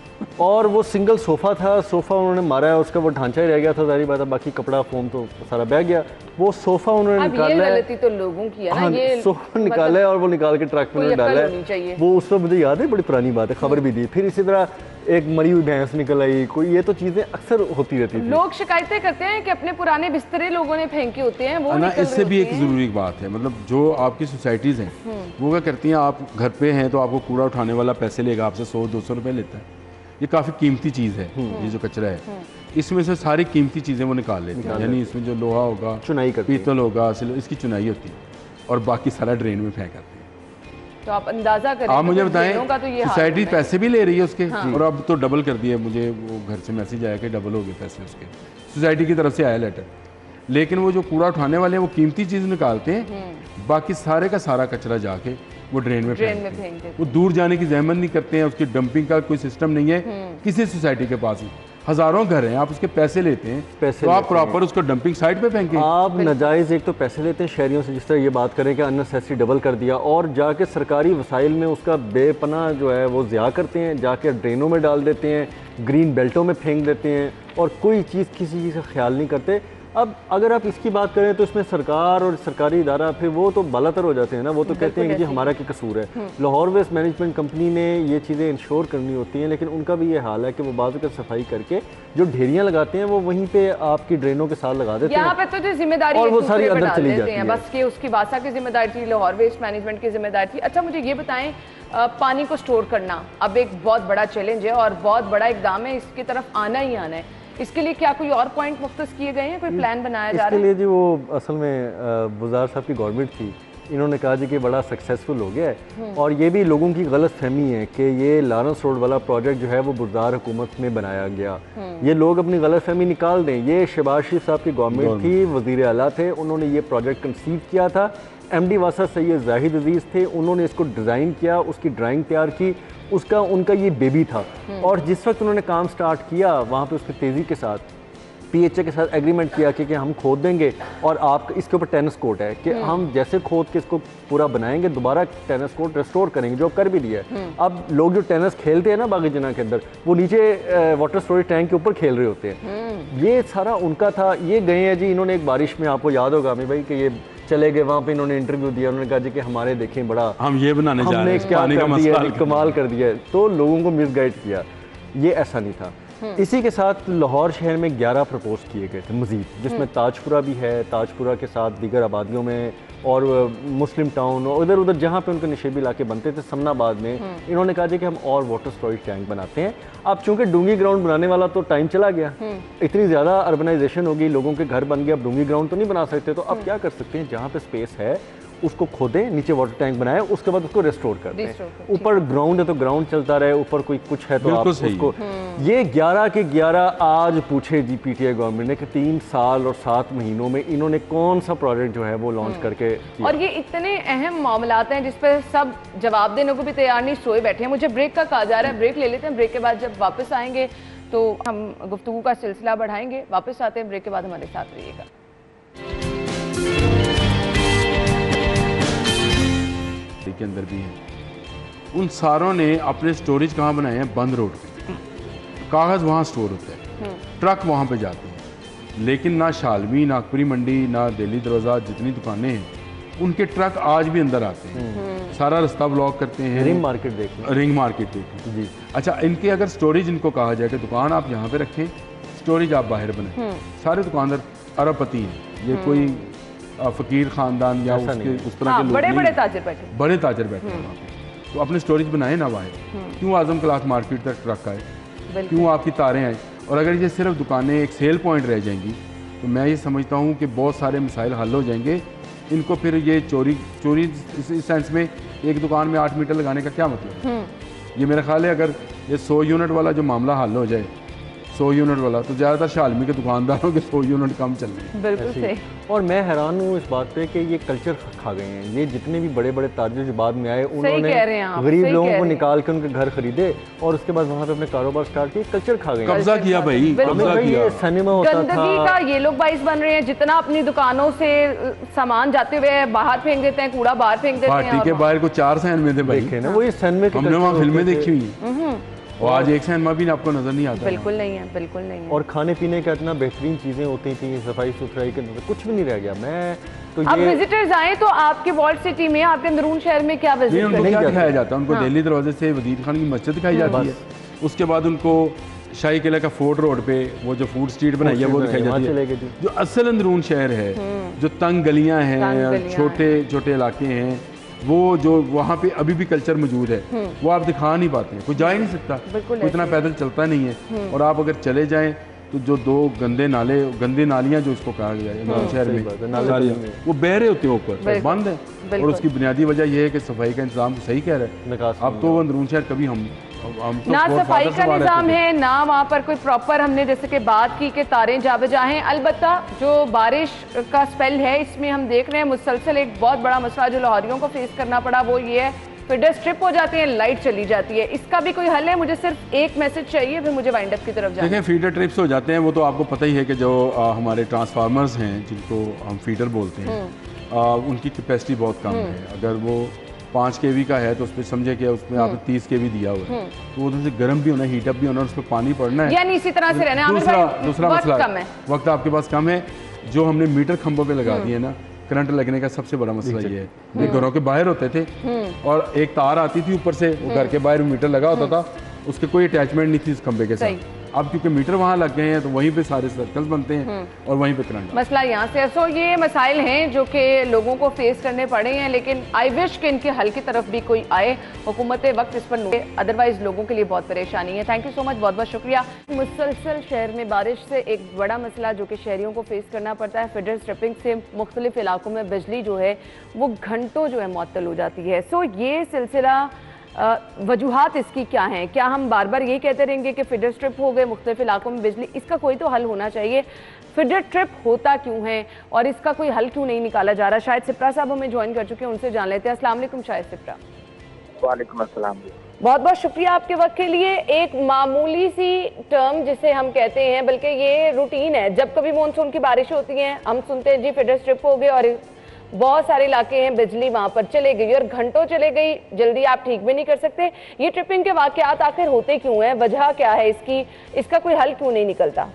और वो सिंगल सोफ़ा था, सोफ़ा उन्होंने मारा है, उसका वो ढांचा ही रह गया था, जारी बात है, बाकी कपड़ा फोम तो सारा बह गया। वो सोफ़ा उन्होंने निकाला है, तो लोगों की है ना, हाँ, ये सोफ़ा निकाला है और वो निकाल के ट्रक में डाला है। वो उस पर मुझे याद है, बड़ी पुरानी बात है, खबर भी दी। फिर इसी तरह एक मरी हुई भैंस निकल आई, कोई ये तो चीज़ें अक्सर होती रहती थी। लोग शिकायतें करते हैं कि अपने पुराने बिस्तरे लोगों ने फेंके होते हैं, वो ना, इससे भी एक ज़रूरी बात है, मतलब जो आपकी सोसाइटीज़ हैं वो क्या करती हैं, आप घर पे हैं तो आपको कूड़ा उठाने वाला पैसे लेगा आपसे, सौ दो सौ रुपये लेता है, ये काफ़ी कीमती चीज़ है, ये जो कचरा है इसमें से सारी कीमती चीज़ें वो निकाल लेते हैं, यानी इसमें जो लोहा होगा, चुनाई करते हैं, पीतल होगा, इसकी चुनाई होती है और बाकी सारा ड्रेन में फेंक आते हैं। तो आप अंदाजा करें, आप मुझे बताएं, तो सोसाइटी पैसे भी ले रही है उसके, हाँ। और अब तो डबल कर दिया, मुझे वो घर से मैसेज आया कि डबल हो गए पैसे उसके, सोसाइटी की तरफ से आया लेटर। लेकिन वो जो कूड़ा उठाने वाले हैं वो कीमती चीज़ निकालते हैं, बाकी सारे का सारा कचरा जाके वो ड्रेन में फेंक देते हैं। वो दूर जाने की जहमत नहीं करते हैं, उसकी डंपिंग का कोई सिस्टम नहीं है किसी सोसाइटी के पास ही। हज़ारों घर हैं, आप उसके पैसे लेते हैं, पैसे तो आप प्रॉपर उसको डंपिंग साइट पे फेंकें। आप नाजायज़ एक तो पैसे लेते हैं शहरियों से, जिस तरह ये बात करें कि अननेसेसरी डबल कर दिया, और जाके सरकारी वसाइल में उसका बेपनाह जो है वो ज़िया करते हैं, जाके ड्रेनों में डाल देते हैं, ग्रीन बेल्टों में फेंक देते हैं, और कोई चीज़ किसी चीज़ का ख्याल नहीं करते। अब अगर आप इसकी बात करें तो इसमें सरकार और सरकारी इदारा फिर वो तो बालातर हो जाते हैं ना, वो तो कहते हैं कि जी हमारा क्या कसूर है। लाहौर वेस्ट मैनेजमेंट कंपनी ने ये चीज़ें इंश्योर करनी होती हैं, लेकिन उनका भी ये हाल है कि वो बाजू का सफाई करके जो ढेरियाँ लगाते हैं वो वहीं पे आपकी ड्रेनों के साथ लगा देते हैं, यहाँ पे तो जो जिम्मेदारी और वो सारी अंदर चली जाती है। बस कि उसकी वासा की जिम्मेदारी थी, लाहौर वेस्ट मैनेजमेंट की जिम्मेदारी थी। अच्छा, मुझे ये बताएं, पानी को स्टोर करना अब एक बहुत बड़ा चैलेंज है और बहुत बड़ा इकदाम है, इसकी तरफ आना ही आना है। इसके लिए क्या कोई और पॉइंट मुख्तस किए गए हैं, कोई प्लान बनाया जा रहा है? इसके लिए जी वो असल में बुज़दार साहब की गवर्नमेंट थी, इन्होंने कहा जी कि बड़ा सक्सेसफुल हो गया है, और ये भी लोगों की गलत फहमी है कि ये लारेंस रोड वाला प्रोजेक्ट जो है वो बुज़दार हुकूमत में बनाया गया। ये लोग अपनी गलत फहमी निकाल दें, ये शहबाज शरीफ साहब की गवर्नमेंट थी, वज़ीर आला थे, उन्होंने ये प्रोजेक्ट कंसीव किया था, एम डी वासा सैयद जाहिद अजीज़ थे, उन्होंने इसको डिज़ाइन किया, उसकी ड्राइंग तैयार की, उसका उनका ये बेबी था। और जिस वक्त उन्होंने काम स्टार्ट किया वहाँ पे उसकी तेज़ी के साथ पीएचए के साथ एग्रीमेंट किया कि, कि हम खोद देंगे और आप इसके ऊपर टेनिस कोर्ट है कि हम जैसे खोद के इसको पूरा बनाएंगे दोबारा टेनिस कोर्ट रेस्टोर करेंगे, जो कर भी दिया है। अब लोग जो टेनिस खेलते हैं ना बागी जना के अंदर, वो नीचे वाटर स्टोरेज टैंक के ऊपर खेल रहे होते हैं। ये सारा उनका था। ये गए हैं जी, इन्होंने एक बारिश में, आपको याद होगा हमें भाई कि ये चले गए वहाँ पे, इन्होंने इंटरव्यू दिया, उन्होंने कहा जी कि हमारे देखें बड़ा हम ये बनाने जा रहे हैं, क्या पानी का कर दिया, मसला कमाल कर दिया है, तो लोगों को मिसगाइड किया। ये ऐसा नहीं था। इसी के साथ लाहौर शहर में ग्यारह प्रपोज किए गए थे मजीद, जिसमें ताजपुरा भी है, ताजपुरा के साथ दीगर आबादियों में और मुस्लिम टाउन और इधर उधर जहाँ पे उनके निशेबी इलाके बनते थे, समनाबाद में इन्होंने कहा जी कि हम और वाटर स्टोरेज टैंक बनाते हैं। अब चूंकि डूंगी ग्राउंड बनाने वाला तो टाइम चला गया, इतनी ज़्यादा अर्बनाइजेशन होगी, लोगों के घर बन गए, अब डूंगी ग्राउंड तो नहीं बना सकते, तो अब क्या कर सकते हैं, जहाँ पे स्पेस है उसको खोदें, नीचे वाटर टैंक बनाए, उसके बाद उसको रेस्टोर कर दें। ऊपर ग्राउंड है तो ग्राउंड चलता रहे, ऊपर कोई कुछ है तो आप उसको। ये ग्यारह के ग्यारह आज पूछे जी पीटीआई गवर्नमेंट ने कि तीन साल और सात महीनों में इन्होंने कौन सा प्रोजेक्ट जो है वो लॉन्च करके किया। और ये इतने अहम मामलात हैं जिस पर सब जवाब देने को भी तैयार नहीं, सोए बैठे हैं। मुझे ब्रेक का कहा जा रहा है, ब्रेक ले लेते हैं। ब्रेक के बाद जब वापस आएंगे तो हम गुफ्तगू का सिलसिला बढ़ाएंगे। वापस आते हैं, ब्रेक के बाद हमारे साथ रहिएगा। के अंदर भी है, उन सारों ने अपने स्टोरेज कहाँ बनाए हैं, बंद रोड पे। कागज़ वहाँ स्टोर होता है, ट्रक वहाँ पे जाते हैं, लेकिन ना शालमी, ना अकबरी मंडी, ना दिल्ली दरवाज़ा, जितनी दुकानें हैं उनके ट्रक आज भी अंदर आते हैं, सारा रास्ता ब्लॉक करते हैं। रिंग मार्केट देखें, रिंग मार्केट देखें जी। अच्छा, इनके अगर स्टोरेज इनको कहा जाए कि दुकान आप यहाँ पे रखें, स्टोरेज आप बाहर बनाएं, सारे दुकानदार अरबपति हैं, ये कोई फकीर खानदान या उसके उस तरह हाँ, के लोग बड़े नहीं, बड़े ताजर बैठे बड़े ताजर बैठे हैं वहाँ पे। तो अपने स्टोरेज बनाए ना बाहर, क्यों आजम क्लास मार्केट तक ट्रक आए, क्यों आपकी तारें आए। और अगर ये सिर्फ दुकानें एक सेल पॉइंट रह जाएंगी तो मैं ये समझता हूँ कि बहुत सारे मसाइल हल हो जाएंगे। इनको फिर ये चोरी चोरी इस, इस सेंस में एक दुकान में आठ मीटर लगाने का क्या मतलब है। ये मेरा ख्याल है अगर ये सौ यूनिट वाला जो मामला हल हो जाए, सौ यूनिट वाला, तो ज़्यादातर शालमी के दुकानदारों के सौ यूनिट कम चल रहे हैं। बिल्कुल सही। और मैं हैरान हूँ इस बात पे कि ये कल्चर खा गए हैं। ये जितने भी बड़े बड़े ताजर जो बाद में आए, उन्होंने गरीब लोगों को निकाल के उनके घर खरीदे और उसके बाद वहाँ पे अपने कारोबार स्टार्ट किए, कल्चर खा गए, कब्जा किया भाई, कब्जा किया। सिनेमा होता था, गंदगी का ये लोग बाइस बन रहे हैं। जितना अपनी दुकानों से सामान जाते हुए बाहर फेंक देते हैं, कूड़ा बाहर फेंक देते हैं। ठीक है, बाहर को चार सैन में थे भाई, देखे ना, वो ये सिनेमा के हमने वहाँ फिल्में देखी हुई हैं और आज एक सिनेमा भी आपको नजर नहीं आता। बिल्कुल नहीं है, बिल्कुल नहीं है। और खाने पीने का इतना बेहतरीन चीजें होती थी, सफाई सुथराई के कुछ भी नहीं रह गया। मैं तो अब ये विजिटर्स आए तो आपके वॉल्ड सिटी में, आपके अंदरून शहर में क्या विजिट उनको क्या दिखाया जाता है, उनको दिल्ली दरवाजे से वजीर खान की मस्जिद दिखाई जाती है, उसके बाद उनको शाही किला का फोर्ट रोड पे वो जो फूड स्ट्रीट बनाई है वो दिखाई जाती है। जो असल अंदरून शहर है, जो तंग गलियां हैं, छोटे छोटे इलाके हैं, वो जो वहाँ पे अभी भी कल्चर मौजूद है, वो आप दिखा नहीं पाते हैं। कोई जा ही नहीं सकता, कोई इतना पैदल चलता नहीं है। और आप अगर चले जाएं तो जो दो गंदे नाले, गंदे नालियाँ जो इसको कहा गया है शहर में, वो बह रहे होते हैं ऊपर, बंद है। और उसकी बुनियादी वजह यह है कि सफाई का इंतजाम सही कह रहे हैं। अब तो अंदरून शहर कभी हम हम तो ना सफाई का निज़ाम है, ना वहाँ पर कोई प्रॉपर, हमने जैसे कि बात की कि तारें जाबजा हैं। अलबत्ता जो बारिश का स्पेल है, इसमें हम देख रहे हैं मुसलसल एक बहुत बड़ा मसला जो लाहौरियों को फेस करना पड़ा, वो ये है फीडर स्ट्रिप हो जाती है, लाइट चली जाती है। इसका भी कोई हल है? मुझे सिर्फ एक मैसेज चाहिए, फिर मुझे वाइंड अप की तरफ जाना। देखिए, फीडर ट्रिप्स हो जाते हैं, वो तो आपको पता ही है कि जो आ, हमारे ट्रांसफार्मर्स हैं जिनको हम फीडर बोलते हैं, आ, उनकी कैपेसिटी बहुत कम है। अगर वो पाँच के वी का है तो उस पर समझे कि उसमें आपने तीस के वी दिया हुआ है, तो वो उनसे गर्म भी होना है, हीटअप भी होना है, उस पर पानी पड़ना है, यानी इसी तरह से रहना है। दूसरा दूसरा मसला कम है, वक्त आपके पास कम है। जो हमने मीटर खंभों पे लगा दिए ना, करंट लगने का सबसे बड़ा मसला ये है। ये घरों के बाहर होते थे और एक तार आती थी ऊपर से, वो घर के बाहर मीटर लगा होता था, उसके कोई अटैचमेंट नहीं थी इस खंभे के साथ। अब क्योंकि मीटर वहाँ लग गए हैं तो वहीं पे सारे सर्कल्स बनते हैं और वहीं पे करंट। मसला यहाँ से। सो ये मसाइल हैं जो कि लोगों को फेस करने पड़े हैं, लेकिन आई विश कि इनके हल की तरफ भी कोई आए, हुकूमत वक्त इस पर, अदरवाइज लोगों के लिए बहुत परेशानी है। थैंक यू सो मच, बहुत बहुत शुक्रिया। मुसलसल शहर में बारिश से एक बड़ा मसला जो कि शहरियों को फेस करना पड़ता है, फीडर स्ट्रिपिंग से मुख्तलिफ इलाकों में बिजली जो है वो घंटों जो है मुअत्तल हो जाती है। सो ये सिलसिला वजूहात इसकी क्या हैं? क्या हम बार बार यही कहते रहेंगे कि फीडर स्ट्रिप हो गए मुख्तलिफ इलाकों में बिजली? इसका कोई तो हल होना चाहिए। फीडर ट्रिप होता क्यों है और इसका कोई हल क्यों नहीं निकाला जा रहा? शायद सिप्रा साहब हमें ज्वाइन कर चुके हैं, उनसे जान लेते हैं। अस्सलाम वालेकुम शायद सिप्रा। वालेकुम अस्सलाम। बहुत बहुत शुक्रिया आपके वक्त के लिए। एक मामूली सी टर्म जिसे हम कहते हैं, बल्कि ये रूटीन है, जब कभी मानसून की बारिश होती है हम सुनते हैं जी फीडर स्ट्रिप हो गए और बहुत सारे इलाके हैं बिजली वहां पर चले गई और घंटों चले गई, जल्दी आप ठीक भी नहीं कर सकते। ये ट्रिपिंग के वाकयात आखिर होते क्यों हैं, वजह क्या है इसकी, इसका कोई हल क्यों नहीं निकलता?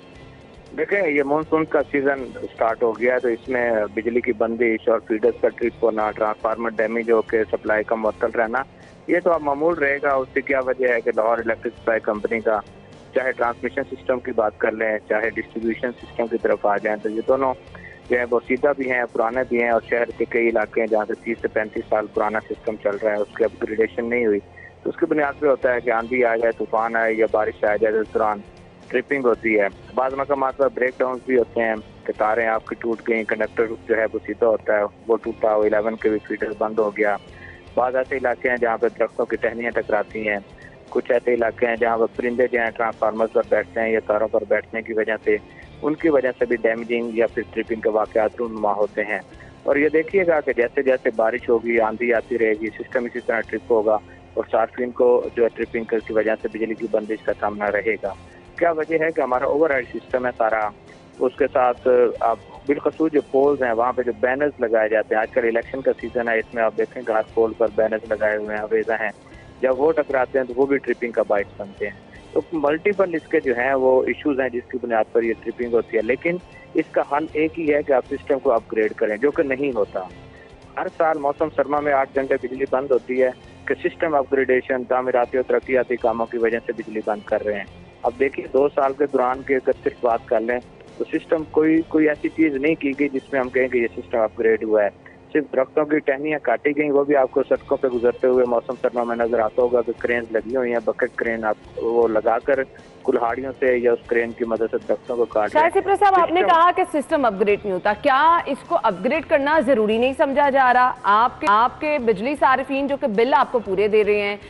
देखें, ये मानसून का सीजन स्टार्ट हो गया है, तो इसमें बिजली की बंदिश और फीडर्स का ट्रिप होना, ट्रांसफार्मर डैमेज होकर सप्लाई का मुअत्तल रहना, ये तो अब मामूल रहेगा। उसकी क्या वजह है कि लाहौर इलेक्ट्रिक सप्लाई कंपनी का चाहे ट्रांसमिशन सिस्टम की बात कर लें, चाहे डिस्ट्रीब्यूशन सिस्टम की तरफ आ जाएं, तो ये दोनों जो है बोसीदा भी हैं, पुराने भी हैं, और शहर के कई इलाके हैं जहाँ से तीस से पैंतीस साल पुराना सिस्टम चल रहा है, उसकी अपग्रेडेशन नहीं हुई। तो उसकी बुनियाद पर होता है कि आंधी आ जाए, तूफान आए या बारिश आ जाए, तो उस दौरान ट्रिपिंग होती है। बाद मकामात पर ब्रेक डाउन भी होते हैं कि तारें आपकी टूट गई, कंडक्टर जो है बोसीदा होता है वो टूटा, वो इलेवन के भी फीडर बंद हो गया। बाद ऐसे इलाके हैं जहाँ पर दरख्तों की टहनियाँ टकराती हैं, कुछ ऐसे इलाके हैं जहाँ पर परिंदे जो हैं ट्रांसफार्मर पर बैठते हैं या तारों पर बैठने की वजह से, उनकी वजह से भी डैमेजिंग या फिर ट्रिपिंग के वाक़यात रूनुमा होते हैं। और ये देखिएगा कि जैसे जैसे बारिश होगी, आंधी आती रहेगी, सिस्टम इसी तरह ट्रिप होगा और सार्फिन को जो है ट्रिपिंग की वजह से बिजली की बंदिश का सामना रहेगा। क्या वजह है कि हमारा ओवरहेड सिस्टम है सारा, उसके साथ आप बिलखसूस जो पोल्स हैं वहाँ पे जो बैनर्स लगाए जाते हैं, आजकल इलेक्शन का सीजन है, इसमें आप देखें घास पोल पर बैनर्स लगाए हुए हैं, अवेजा हैं, जब वो टकराते हैं तो वो भी ट्रिपिंग का बाइस बनते हैं। तो मल्टीपल इसके जो हैं वो इश्यूज हैं जिसकी बुनियाद पर ये ट्रिपिंग होती है। लेकिन इसका हल एक ही है कि आप सिस्टम को अपग्रेड करें, जो कि नहीं होता। हर साल मौसम सरमा में आठ घंटे बिजली बंद होती है कि सिस्टम अपग्रेडेशन, तामीराती और तरक्याती कामों की वजह से बिजली बंद कर रहे हैं। अब देखिए, दो साल के दौरान की अगर सिर्फ बात कर लें तो सिस्टम कोई कोई ऐसी चीज़ नहीं की गई जिसमें हम कहें कि ये सिस्टम अपग्रेड हुआ है। सिर्फ दरख्तों की टहनियाँ काटी गई, वो भी आपको सड़कों पे गुजरते हुए मौसम सरमा में नजर आता होगा कि क्रेन लगी हुई हैं, बकेट क्रेन आप वो लगाकर कुल्हाड़ियों से या उस क्रेन की मदद से दरख्तों को काट रहे हैं। शायद साहब, आपने कहा कि सिस्टम अपग्रेड नहीं होता, क्या इसको अपग्रेड करना जरूरी नहीं समझा जा रहा? आपके आपके बिजली सार्फिन जो कि बिल आपको पूरे दे रहे हैं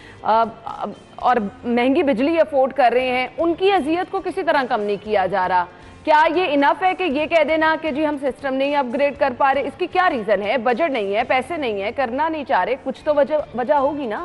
आ, और महंगी बिजली अफोर्ड कर रहे हैं, उनकी अजियत को किसी तरह कम नहीं किया जा रहा। क्या ये इनफ है कि ये कह देना कि जी हम सिस्टम नहीं अपग्रेड कर पा रहे? इसकी क्या रीजन है? बजट नहीं है, पैसे नहीं है, करना नहीं चाह रहे, कुछ तो वजह वजह होगी ना।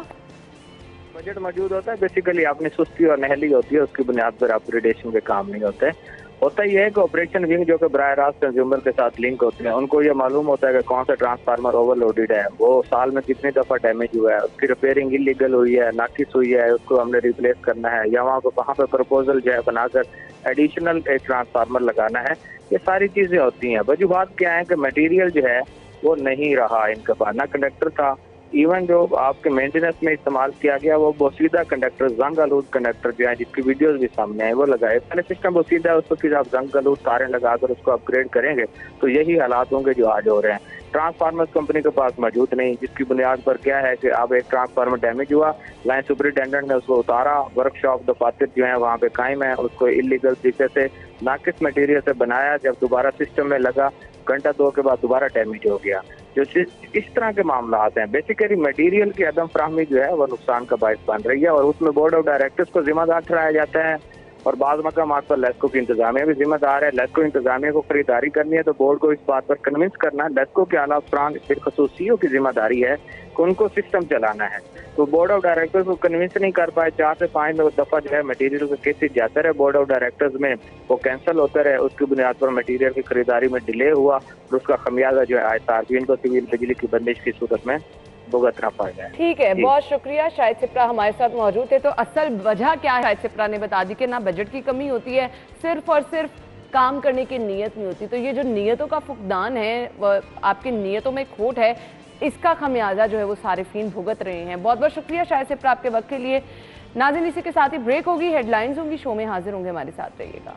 बजट मौजूद होता है, बेसिकली अपनी सुस्ती और नहली होती है, उसकी बुनियाद पर अपग्रेडेशन के काम नहीं होते। होता यह है कि ऑपरेशन विंग जो कि बराह रास्त कंज्यूमर के साथ लिंक होते हैं, उनको ये मालूम होता है कि कौन सा ट्रांसफार्मर ओवरलोडेड है, वो साल में कितनी दफ़ा डैमेज हुआ है, उसकी रिपेयरिंग इलीगल हुई है, नाकिस हुई है, उसको हमने रिप्लेस करना है, या वहाँ पर वहाँ पर प्रपोजल जो है बनाकर एडिशनल एक ट्रांसफार्मर लगाना है। ये सारी चीज़ें होती हैं। वजूहात क्या है कि मटीरियल जो है वो नहीं रहा इनके पास, ना कंडक्टर था, इवन जो आपके मेंटेनेंस में इस्तेमाल किया गया वो बोसीदा कंडक्टर, जंग आलूद कंडक्टर जो है, जिसकी वीडियोस भी सामने है, वो लगाए। पहले सिस्टम बोसीदा है, उसको फिर आप जंग आलूद तारें लगाकर उसको अपग्रेड करेंगे तो यही हालात होंगे जो आज हो रहे हैं। ट्रांसफार्मर कंपनी के पास मौजूद नहीं, जिसकी बुनियाद पर क्या है कि अब एक ट्रांसफार्मर डैमेज हुआ, लाइन सुपरिटेंडेंट ने उसको उतारा, वर्कशॉप दफातर जो है वहाँ पे कायम है, उसको इलीगल तरीके से नाकिस मटेरियल से बनाया, जब दोबारा सिस्टम में लगा घंटा दो के बाद दोबारा डैमेज हो गया। जो इस तरह के मामला आते हैं, बेसिकली मटेरियल की अदम फ्राहमी जो है वो नुकसान का बायस बन रही है, और उसमें बोर्ड ऑफ डायरेक्टर्स को जिम्मेदार ठहराया जाता है, और बाद मकामात पर लेस्को की इंतजामिया भी जिम्मेदार है। लेस्को इंतजामिया को खरीदारी करनी है तो बोर्ड को इस बात पर कन्विंस करना, लेस्को के आला अफसरान बिलखसूस सीईओ की जिम्मेदारी है कि उनको सिस्टम चलाना है। तो बोर्ड ऑफ डायरेक्टर्स को कन्विंस नहीं कर पाए, चार से पाँच दफा जो है मटीरियल के केसेस जाते रहे बोर्ड ऑफ डायरेक्टर्स में, वो कैंसिल होते रहे, उसकी बुनियाद पर मटीरियल की खरीदारी में डिले हुआ, और उसका खमियाजा जो है आज सार्फिन को सिविल बिजली की बंदिश की सूरत में भुगतना पड़ गया। ठीक है, बहुत शुक्रिया। शाहिद सिप्रा हमारे साथ मौजूद थे। तो असल वजह क्या है, शाहिद सिप्रा ने बता दी कि ना बजट की कमी होती है, सिर्फ और सिर्फ काम करने की नीयत नहीं होती। तो ये जो नीयतों का फुकदान है, वो आपकी नीयतों में खोट है, इसका खमियाजा जो है वो सारिफीन भुगत रहे हैं। बहुत बहुत शुक्रिया शाहिद सिप्रा आपके वक्त के लिए। नाज़रीन, इसी के साथ ही ब्रेक होगी, हेडलाइंस होंगी, शो में हाजिर होंगे, हमारे साथ रहिएगा।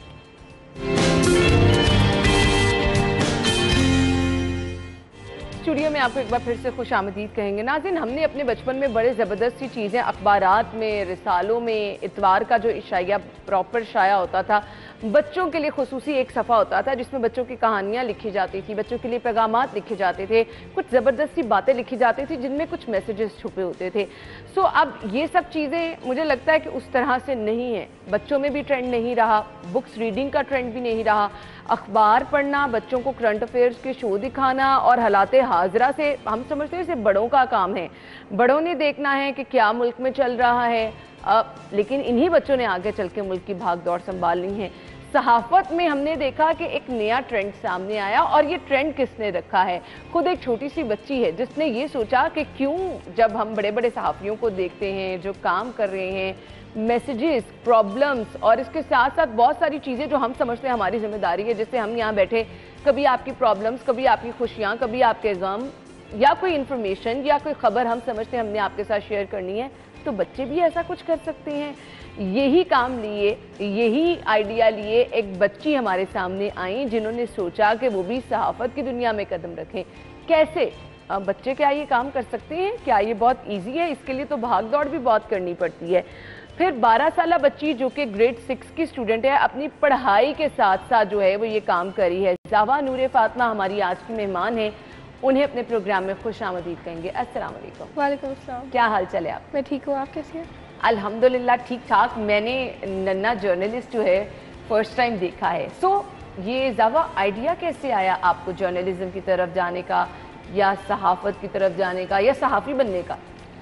स्टूडियो में आपको एक बार फिर से खुश आमदीद कहेंगे। नाज़रीन, हमने अपने बचपन में बड़े ज़बरदस्त सी चीज़ें अखबारात में, रिसालों में, इतवार का जो इशाया प्रॉपर शाया होता था बच्चों के लिए खुसूसी एक सफ़ा होता था जिसमें बच्चों की कहानियाँ लिखी जाती थी, बच्चों के लिए पैगामात लिखे जाते थे, कुछ ज़बरदस्ती बातें लिखी जाती थी जिनमें कुछ मैसेजेस छुपे होते थे। सो अब ये सब चीज़ें मुझे लगता है कि उस तरह से नहीं है, बच्चों में भी ट्रेंड नहीं रहा, बुक्स रीडिंग का ट्रेंड भी नहीं रहा। अखबार पढ़ना, बच्चों को करंट अफेयर्स के शो दिखाना और हालात हाजरा से हम समझते हैं इसे बड़ों का काम है, बड़ों ने देखना है कि क्या मुल्क में चल रहा है। आ, लेकिन इन्हीं बच्चों ने आगे चल के मुल्क की भाग दौड़ संभालनी है। सहाफ़त में हमने देखा कि एक नया ट्रेंड सामने आया और ये ट्रेंड किसने रखा है? खुद एक छोटी सी बच्ची है जिसने ये सोचा कि क्यों जब हम बड़े बड़े सहाफ़ियों को देखते हैं जो काम कर रहे हैं, मैसेजेस, प्रॉब्लम्स और इसके साथ साथ बहुत सारी चीज़ें जो हम समझते हैं हमारी जिम्मेदारी है, जैसे हम यहाँ बैठे कभी आपकी प्रॉब्लम्स, कभी आपकी खुशियाँ, कभी आपके गम या कोई इन्फॉर्मेशन या कोई ख़बर हम समझते हैं हमने आपके साथ शेयर करनी है, तो बच्चे भी ऐसा कुछ कर सकते हैं। यही काम लिए, यही आइडिया लिए एक बच्ची हमारे सामने आई जिन्होंने सोचा कि वो भी सहाफ़त की दुनिया में कदम रखें। कैसे? बच्चे क्या ये काम कर सकते हैं? क्या ये बहुत ईजी है? इसके लिए तो भाग दौड़ भी बहुत करनी पड़ती है। फिर बारह साल बच्ची जो कि ग्रेड सिक्स की स्टूडेंट है, अपनी पढ़ाई के साथ साथ जो है वो ये काम करी है। ज़ावा नूर फातिमा हमारी आज की मेहमान है, उन्हें अपने प्रोग्राम में खुश आमदीद कहेंगे। अस्सलाम वालेकुम। वालेकुम अस्सलाम। क्या हाल चाल है आप? मैं ठीक हूँ, आप कैसी हैं? अल्हम्दुलिल्लाह ठीक ठाक। मैंने नन्ना जर्नलिस्ट जो है फर्स्ट टाइम देखा है। सो so, ये ज़ावा आइडिया कैसे आया आपको जर्नलिज्म की तरफ जाने का या सहाफ़त की तरफ जाने का या सहाफ़ी बनने का?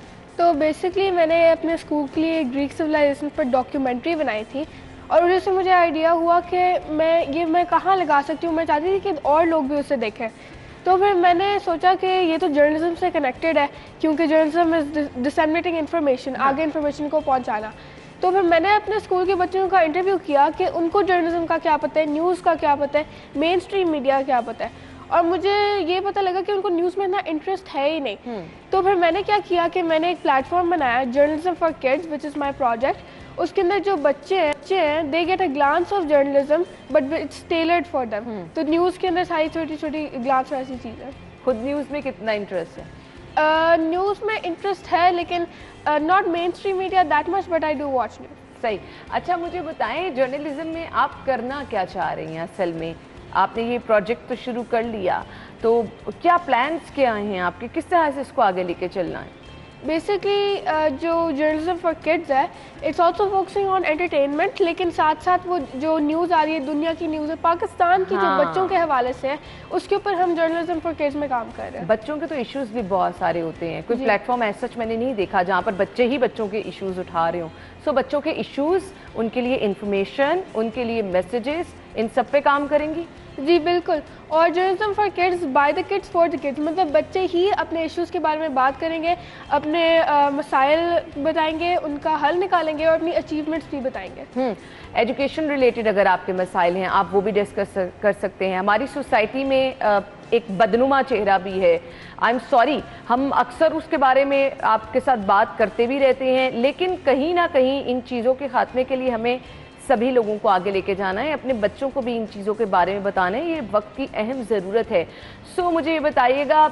तो बेसिकली मैंने अपने स्कूल के लिए ग्रीक सिविलाइजेशन पर डॉक्यूमेंट्री बनाई थी और उधर से मुझे आइडिया हुआ कि मैं ये मैं कहाँ लगा सकती हूँ। मैं चाहती थी कि और लोग भी उसे देखें। तो फिर मैंने सोचा कि ये तो जर्नलिज्म से कनेक्टेड है, क्योंकि जर्नलिज्म इज डिसेमिनेटिंग इन्फॉर्मेशन, आगे इन्फॉर्मेशन को पहुंचाना। तो फिर मैंने अपने स्कूल के बच्चों का इंटरव्यू किया कि उनको जर्नलिज्म का क्या पता है, न्यूज़ का क्या पता है, मेन स्ट्रीम मीडिया का क्या पता है। और मुझे ये पता लगा कि उनको न्यूज़ में इतना इंटरेस्ट है ही नहीं। तो फिर मैंने क्या किया कि मैंने एक प्लेटफॉर्म बनाया, journalism for kids, which is my project. उसके अंदर जो बच्चे हैं बच्चे हैं they get a glance of journalism but it's tailored for them. तो न्यूज़ के अंदर सारी छोटी छोटी ग्लांस ऐसी चीज़ें। खुद न्यूज़ में कितना इंटरेस्ट है? न्यूज़ uh, में इंटरेस्ट है, लेकिन not mainstream media that much, but I do watch news. सही। अच्छा मुझे बताएं, जर्नलिज्म में आप करना क्या चाह रही हैं असल में? आपने ये प्रोजेक्ट तो शुरू कर लिया, तो क्या प्लान्स क्या हैं आपके, किस तरह से इसको आगे लेके चलना है? बेसिकली uh, जो जर्नलिज्म फॉर किड्स है, it's also focusing on entertainment, लेकिन साथ साथ वो जो न्यूज़ आ रही है, दुनिया की न्यूज़ है, पाकिस्तान की हाँ। जो बच्चों के हवाले से है, उसके ऊपर हम जर्नलिज्म फॉर किड्स में काम कर रहे हैं। बच्चों के तो इश्यूज भी बहुत सारे होते हैं, कोई प्लेटफॉर्म ऐसा सच मैंने नहीं देखा जहाँ पर बच्चे ही बच्चों के इश्यूज उठा रहे हों। सो बच्चों के इश्यूज, उनके लिए इंफॉर्मेशन, उनके लिए मैसेजेस, इन सब पे काम करेंगी? जी बिल्कुल। और journalism for kids by the kids for the kids, मतलब बच्चे ही अपने इश्यूज़ के बारे में बात करेंगे, अपने आ, मसाइल बताएंगे, उनका हल निकालेंगे और अपनी अचीवमेंट्स भी बताएंगे। एजुकेशन रिलेटेड अगर आपके मसाइल हैं आप वो भी डिस्कस कर सकते हैं। हमारी सोसाइटी में आ, एक बदनुमा चेहरा भी है, आई एम सॉरी, हम अक्सर उसके बारे में आपके साथ बात करते भी रहते हैं, लेकिन कहीं ना कहीं इन चीज़ों के खात्मे के लिए हमें सभी लोगों को आगे लेके जाना है, अपने बच्चों को भी इन चीज़ों के बारे में बताना है, ये वक्त की अहम ज़रूरत है। सो so, मुझे ये बताइएगा,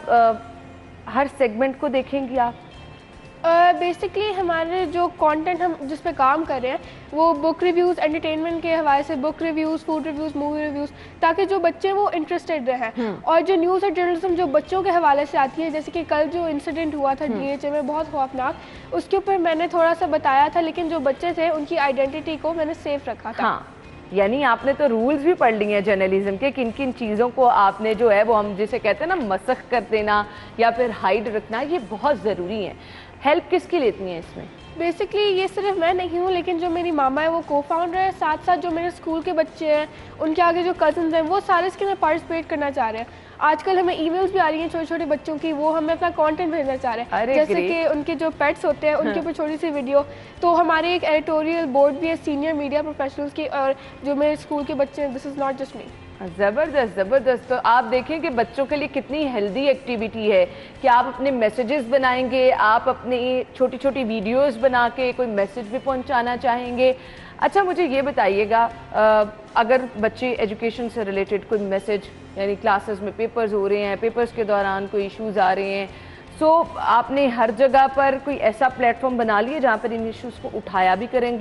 हर सेगमेंट को देखेंगी आप? बेसिकली uh, हमारे जो कंटेंट हम जिस पे काम कर रहे हैं वो बुक रिव्यूज़, एंटरटेनमेंट के हवाले से book reviews, food reviews, movie reviews, ताकि जो बच्चे वो इंटरेस्टेड रहें। और जो न्यूज़ और जर्नलिज्म जो बच्चों के हवाले से आती है, जैसे कि कल जो इंसिडेंट हुआ था डीएचए में, बहुत खौफनाक, उसके ऊपर मैंने थोड़ा सा बताया था, लेकिन जो बच्चे थे उनकी आइडेंटिटी को मैंने सेफ रखा था। हाँ, यानी आपने तो रूल्स भी पढ़ लिए हैं जर्नलिज्म के, किन किन चीज़ों को आपने जो है वो हम जिसे कहते हैं ना मसख कर देना या फिर हाइड रखना, ये बहुत ज़रूरी है। हेल्प किसकी लेती हैं इसमें? बेसिकली ये सिर्फ मैं नहीं हूँ, लेकिन जो मेरी मामा है वो को फाउंडर है, साथ साथ जो मेरे स्कूल के बच्चे हैं, उनके आगे जो कज़न्स हैं, वो सारे इसके में पार्टिसिपेट करना चाह रहे हैं। आजकल हमें ईमेल्स भी आ रही हैं छोटे छोटे बच्चों की, वो हमें अपना कंटेंट भेजना चाह रहे हैं, जैसे कि उनके जो पेट्स होते हैं उनके ऊपर छोटी सी वीडियो। तो हमारे एक एडिटोरियल बोर्ड भी है सीनियर मीडिया प्रोफेशनल्स की, और जो मेरे स्कूल के बच्चे हैं, this is not just me. ज़बरदस्त ज़बरदस्त। तो आप देखें कि बच्चों के लिए कितनी हेल्दी एक्टिविटी है कि आप अपने मैसेजेस बनाएंगे, आप अपनी छोटी छोटी वीडियोस बना के कोई मैसेज भी पहुंचाना चाहेंगे। अच्छा मुझे ये बताइएगा, अगर बच्चे एजुकेशन से रिलेटेड कोई मैसेज, यानी क्लासेस में पेपर्स हो रहे हैं, पेपर्स के दौरान कोई इश्यूज़ आ रहे हैं, सो आपने हर जगह पर कोई ऐसा प्लेटफॉर्म बना लिया जहाँ पर इन इश्यूज़ को उठाया भी करेंगी,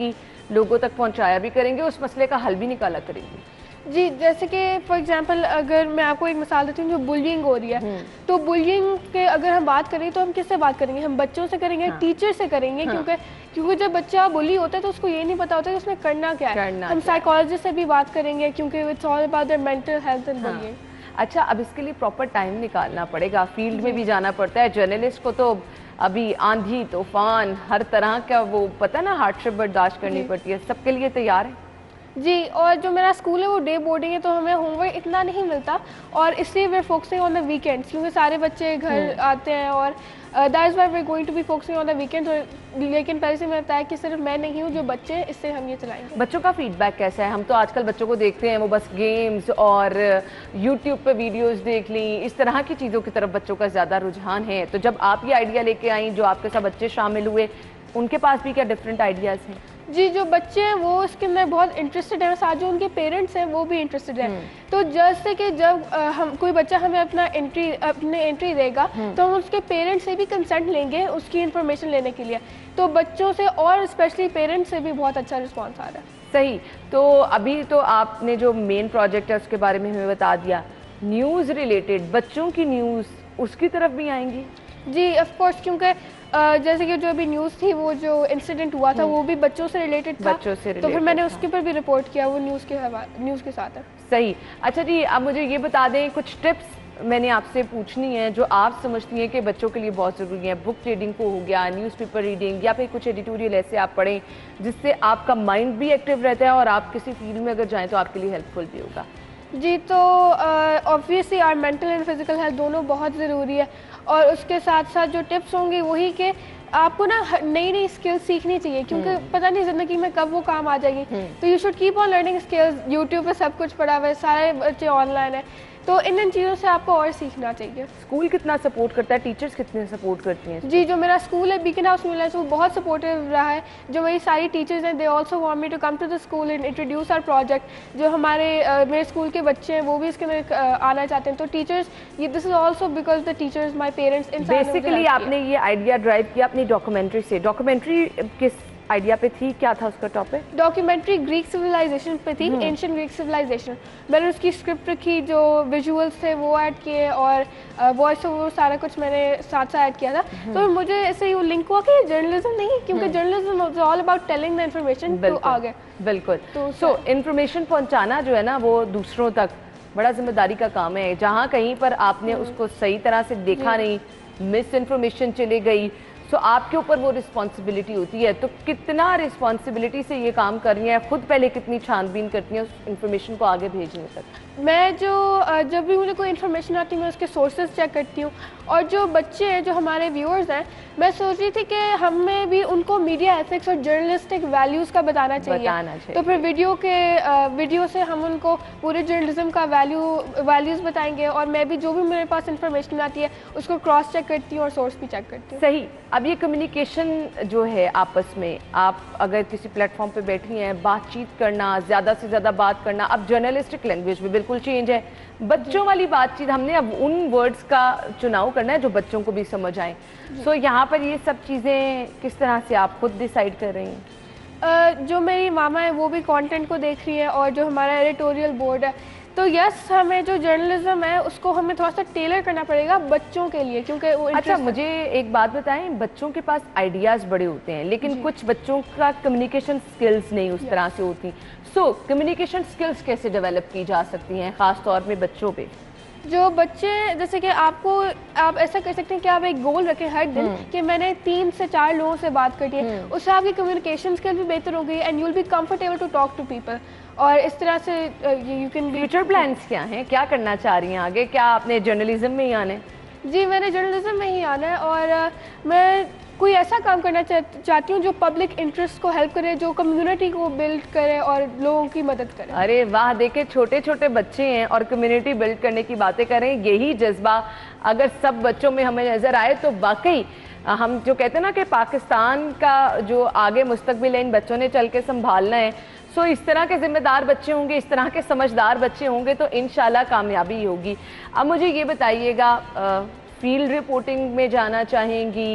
लोगों तक पहुंचाया भी करेंगे, उस मसले का हल भी निकाला करेंगे। जी, जैसे कि फॉर एग्जांपल अगर मैं आपको एक मिसाल देती हूँ, जो बुलिंग हो रही है, तो बुलिंग के अगर हम बात करें तो हम किससे बात करेंगे? हम बच्चों से करेंगे, हाँ। टीचर से करेंगे, हाँ। क्योंकि क्योंकि जब बच्चा बुली होता है तो उसको ये नहीं पता होता कि उसने करना क्या है। हम साइकोलॉजिस्ट से भी बात करेंगे, क्योंकि it's all about their mental health and bullying. अच्छा, अब इसके लिए प्रॉपर टाइम निकालना पड़ेगा, फील्ड में भी जाना पड़ता है। जर्नलिस्ट को तो अभी आंधी तूफान हर तरह का वो पता ना हार्डशिप बर्दाश्त करनी पड़ती है, सबके लिए तैयार है? जी, और जो मेरा स्कूल है वो डे बोर्डिंग है, तो हमें होमवर्क इतना नहीं मिलता, और इसलिए वे फोकसिंग ऑन द वीकेंड्स, क्योंकि सारे बच्चे घर आते हैं, और that is why we are going to be focusing on the weekends. लेकिन पहले से मैंने बताया कि सिर्फ मैं नहीं हूँ जो बच्चे, इससे हम ये चलाएंगे। बच्चों का फीडबैक कैसा है? हम तो आजकल बच्चों को देखते हैं वो बस गेम्स और यूट्यूब पे वीडियोस देख ली, इस तरह की चीज़ों की तरफ बच्चों का ज़्यादा रुझान है। तो जब आप ये आइडिया लेके आई, जो आपके साथ बच्चे शामिल हुए, उनके पास भी क्या डिफरेंट आइडियाज़ हैं? जी, जो बच्चे हैं वो इसके अंदर बहुत इंटरेस्टेड है, साथ जो उनके पेरेंट्स हैं वो भी इंटरेस्टेड हैं। तो जैसे कि जब आ, हम कोई बच्चा हमें अपना एंट्री अपने एंट्री देगा, तो हम उसके पेरेंट्स से भी कंसेंट लेंगे उसकी इन्फॉर्मेशन लेने के लिए। तो बच्चों से और स्पेशली पेरेंट्स से भी बहुत अच्छा रिस्पॉन्स आ रहा है। सही। तो अभी तो आपने जो मेन प्रोजेक्ट है उसके बारे में हमें बता दिया, न्यूज़ रिलेटेड बच्चों की न्यूज़ उसकी तरफ भी आएंगी? जी ऑफ कोर्स, क्योंकि जैसे कि जो अभी न्यूज़ थी, वो जो इंसिडेंट हुआ था वो भी बच्चों से रिलेटेड था, बच्चों से तो फिर मैंने उसके ऊपर भी रिपोर्ट किया, वो न्यूज़ के न्यूज़ के साथ है। सही। अच्छा जी, अब मुझे ये बता दें, कुछ टिप्स मैंने आपसे पूछनी है जो आप समझती हैं कि बच्चों के लिए बहुत ज़रूरी है। बुक रीडिंग को हो गया, न्यूज़पेपर रीडिंग, या फिर कुछ एडिटोरियल ऐसे आप पढ़ें जिससे आपका माइंड भी एक्टिव रहता है और आप किसी फील्ड में अगर जाएँ तो आपके लिए हेल्पफुल भी होगा। जी, तो obviously our mental and physical health दोनों बहुत ज़रूरी है, और उसके साथ साथ जो टिप्स होंगे वही कि आपको ना नई नई स्किल्स सीखनी चाहिए, क्योंकि पता नहीं ज़िंदगी में कब वो काम आ जाएगी। तो you should keep on learning skills. YouTube पे सब कुछ पड़ा हुआ है, सारे बच्चे ऑनलाइन है, तो इन इन चीज़ों से आपको और सीखना चाहिए। स्कूल कितना सपोर्ट करता है, टीचर्स कितने सपोर्ट करती हैं? जी, जो मेरा स्कूल है बीकन हाउस मिला है, वो बहुत सपोर्टिव रहा है। जो मेरी सारी टीचर्स हैं, they also want me to come to the school and introduce our project. जो हमारे uh, मेरे स्कूल के बच्चे हैं वो भी इसके अंदर uh, आना चाहते हैं। तो टीचर्स, ये this is also because the teachers, my parents, इन बेसिकली आपने ये आइडिया ड्राइव किया अपनी डॉक्यूमेंट्री से। डॉक्यूमेंट्री किस आइडिया पे थी, क्या था उसका टॉपिक? डॉक्यूमेंट्री ग्रीक सिविलाइजेशन पे थी, एंशिएंट ग्रीक सिविलाइजेशन। मैंने उसकी स्क्रिप्ट रखी, जो विजुअल्स थे वो ऐड किए, और वॉइस ओवर सारा कुछ मैंने साथ साथ ऐड किया था। तो मुझे ऐसे ही लिंक हुआ कि जर्नलिज्म नहीं, क्योंकि journalism is all about telling the information to आगे। बिल्कुल। तो सो इन्फॉर्मेशन पहुंचाना जो है ना वो दूसरों तक बड़ा जिम्मेदारी का काम है। जहाँ कहीं पर आपने उसको सही तरह से देखा नहीं, मिस इन्फॉर्मेशन चली गई, सो so, आपके ऊपर वो रिस्पॉन्सिबिलिटी होती है। तो कितना रिस्पॉन्सिबिलिटी से ये काम कर रही हैं, खुद पहले कितनी छानबीन करती हैं उस इन्फॉर्मेशन को आगे भेजने तक? मैं जो जब भी मुझे कोई इन्फॉर्मेशन आती है मैं उसके सोर्सेज चेक करती हूँ। और जो बच्चे हैं, जो हमारे व्यूअर्स हैं, मैं सोच रही थी कि हमें भी उनको मीडिया एथिक्स और जर्नलिस्टिक वैल्यूज़ का बताना चाहिए। बताना चाहिए। तो फिर वीडियो के वीडियो से हम उनको पूरे जर्नलिज्म का वैल्यू वैल्यूज़ बताएंगे, और मैं भी जो भी मेरे पास इन्फॉर्मेशन आती है उसको क्रॉस चेक करती हूँ और सोर्स भी चेक करती हूँ। सही। अब ये कम्युनिकेशन जो है आपस में, आप अगर किसी प्लेटफॉर्म पे बैठी हैं, बातचीत करना, ज़्यादा से ज़्यादा बात करना, अब जर्नलिस्टिक लैंग्वेज भी बिल्कुल चेंज है। बच्चों वाली बातचीत, हमने अब उन वर्ड्स का चुनाव करना है जो बच्चों को भी समझ आए। सो so, यहाँ पर ये सब चीज़ें किस तरह से आप खुद डिसाइड कर रही हैं? uh, जो मेरी मामा है वो भी कंटेंट को देख रही है, और जो हमारा एडिटोरियल बोर्ड है, तो यस, हमें जो जर्नलिज्म है उसको हमें थोड़ा सा टेलर करना पड़ेगा बच्चों के लिए, क्योंकि वो अच्छा, मुझे एक बात बताएं, बच्चों के पास आइडियाज़ बड़े होते हैं, लेकिन कुछ बच्चों का कम्युनिकेशन स्किल्स नहीं उस तरह से होती। सो कम्युनिकेशन स्किल्स कैसे डेवलप की जा सकती हैं, ख़ास तौर पे बच्चों पे? जो बच्चे, जैसे कि आपको आप ऐसा कर सकते हैं कि आप एक गोल रखें हर दिन कि मैंने तीन से चार लोगों से बात करनी है, उससे आपकी कम्युनिकेशन स्किल भी बेहतर होगी and you will be comfortable to talk to people. और इस तरह से यू कैन। फ्यूचर प्लान्स क्या हैं, क्या करना चाह रही हैं आगे? क्या आपने जर्नलिज्म में ही आना है? जी, मैंने जर्नलिज्म में ही आना है, और मैं कोई ऐसा काम करना चाहती हूँ जो पब्लिक इंटरेस्ट को हेल्प करे, जो कम्युनिटी को बिल्ड करे और लोगों की मदद करे। अरे वाह, देखे छोटे छोटे बच्चे हैं और कम्युनिटी बिल्ड करने की बातें करें। यही जज्बा अगर सब बच्चों में हमें नज़र आए तो वाकई हम जो कहते हैं ना कि पाकिस्तान का जो आगे मुस्तकबिल है इन बच्चों ने चल के संभालना है। सो इस तरह के जिम्मेदार बच्चे होंगे, इस तरह के समझदार बच्चे होंगे तो इंशाल्लाह कामयाबी होगी। अब मुझे ये बताइएगा, फील्ड रिपोर्टिंग में जाना चाहेंगी,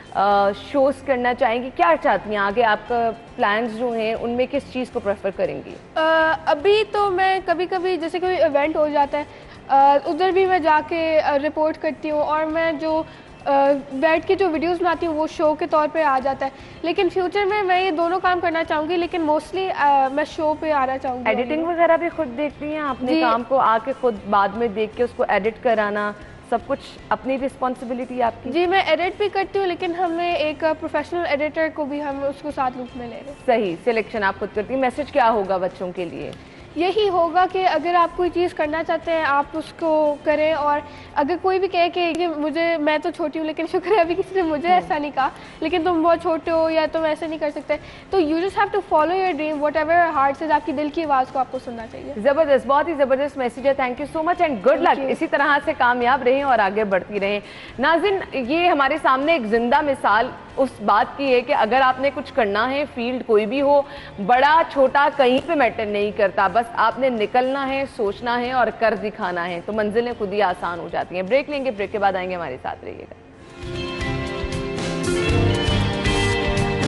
शोज करना चाहेंगी, क्या चाहती हैं आगे? आपका प्लान्स जो हैं उनमें किस चीज़ को प्रेफर करेंगी? uh, अभी तो मैं कभी कभी जैसे कोई इवेंट हो जाता है uh, उधर भी मैं जाके रिपोर्ट uh, करती हूँ, और मैं जो बैठ uh, के जो वीडियोस बनाती हूँ वो शो के तौर पे आ जाता है। लेकिन फ्यूचर में मैं ये दोनों काम करना चाहूँगी, लेकिन मोस्टली uh, मैं शो पे आना चाहूँगी। एडिटिंग वगैरह भी खुद देखती हैं अपने काम को आके खुद बाद में देख के उसको एडिट कराना, सब कुछ अपनी रिस्पॉन्सिबिलिटी आपकी? जी, मैं एडिट भी करती हूँ, लेकिन हमने एक प्रोफेशनल एडिटर को भी हम उसको साथ लूप में ले रहे हैं। सही, सिलेक्शन आप खुद करती हैं। मैसेज क्या होगा बच्चों के लिए? यही होगा कि अगर आप कोई चीज़ करना चाहते हैं आप उसको करें, और अगर कोई भी कहे कि मुझे, मैं तो छोटी हूँ लेकिन शुक्र है अभी किसी ने मुझे ऐसा नहीं कहा, लेकिन तुम बहुत छोटे हो या तुम ऐसे नहीं कर सकते, तो you just have to follow your dream, whatever heart से, आपकी दिल की आवाज़ को आपको सुनना चाहिए। ज़बरदस्त, बहुत ही ज़बरदस्त मैसेज है। Thank you so much and good luck. इसी तरह से कामयाब रहें और आगे बढ़ती रहें। नाज़रीन, ये हमारे सामने एक जिंदा मिसाल उस बात की है कि अगर आपने कुछ करना है, फील्ड कोई भी हो, बड़ा छोटा कहीं पे मैटर नहीं करता, बस आपने निकलना है, सोचना है और कर दिखाना है, तो मंजिलें खुद ही आसान हो जाती हैं। ब्रेक लेंगे, ब्रेक के बाद आएंगे, हमारे साथ रहिएगा।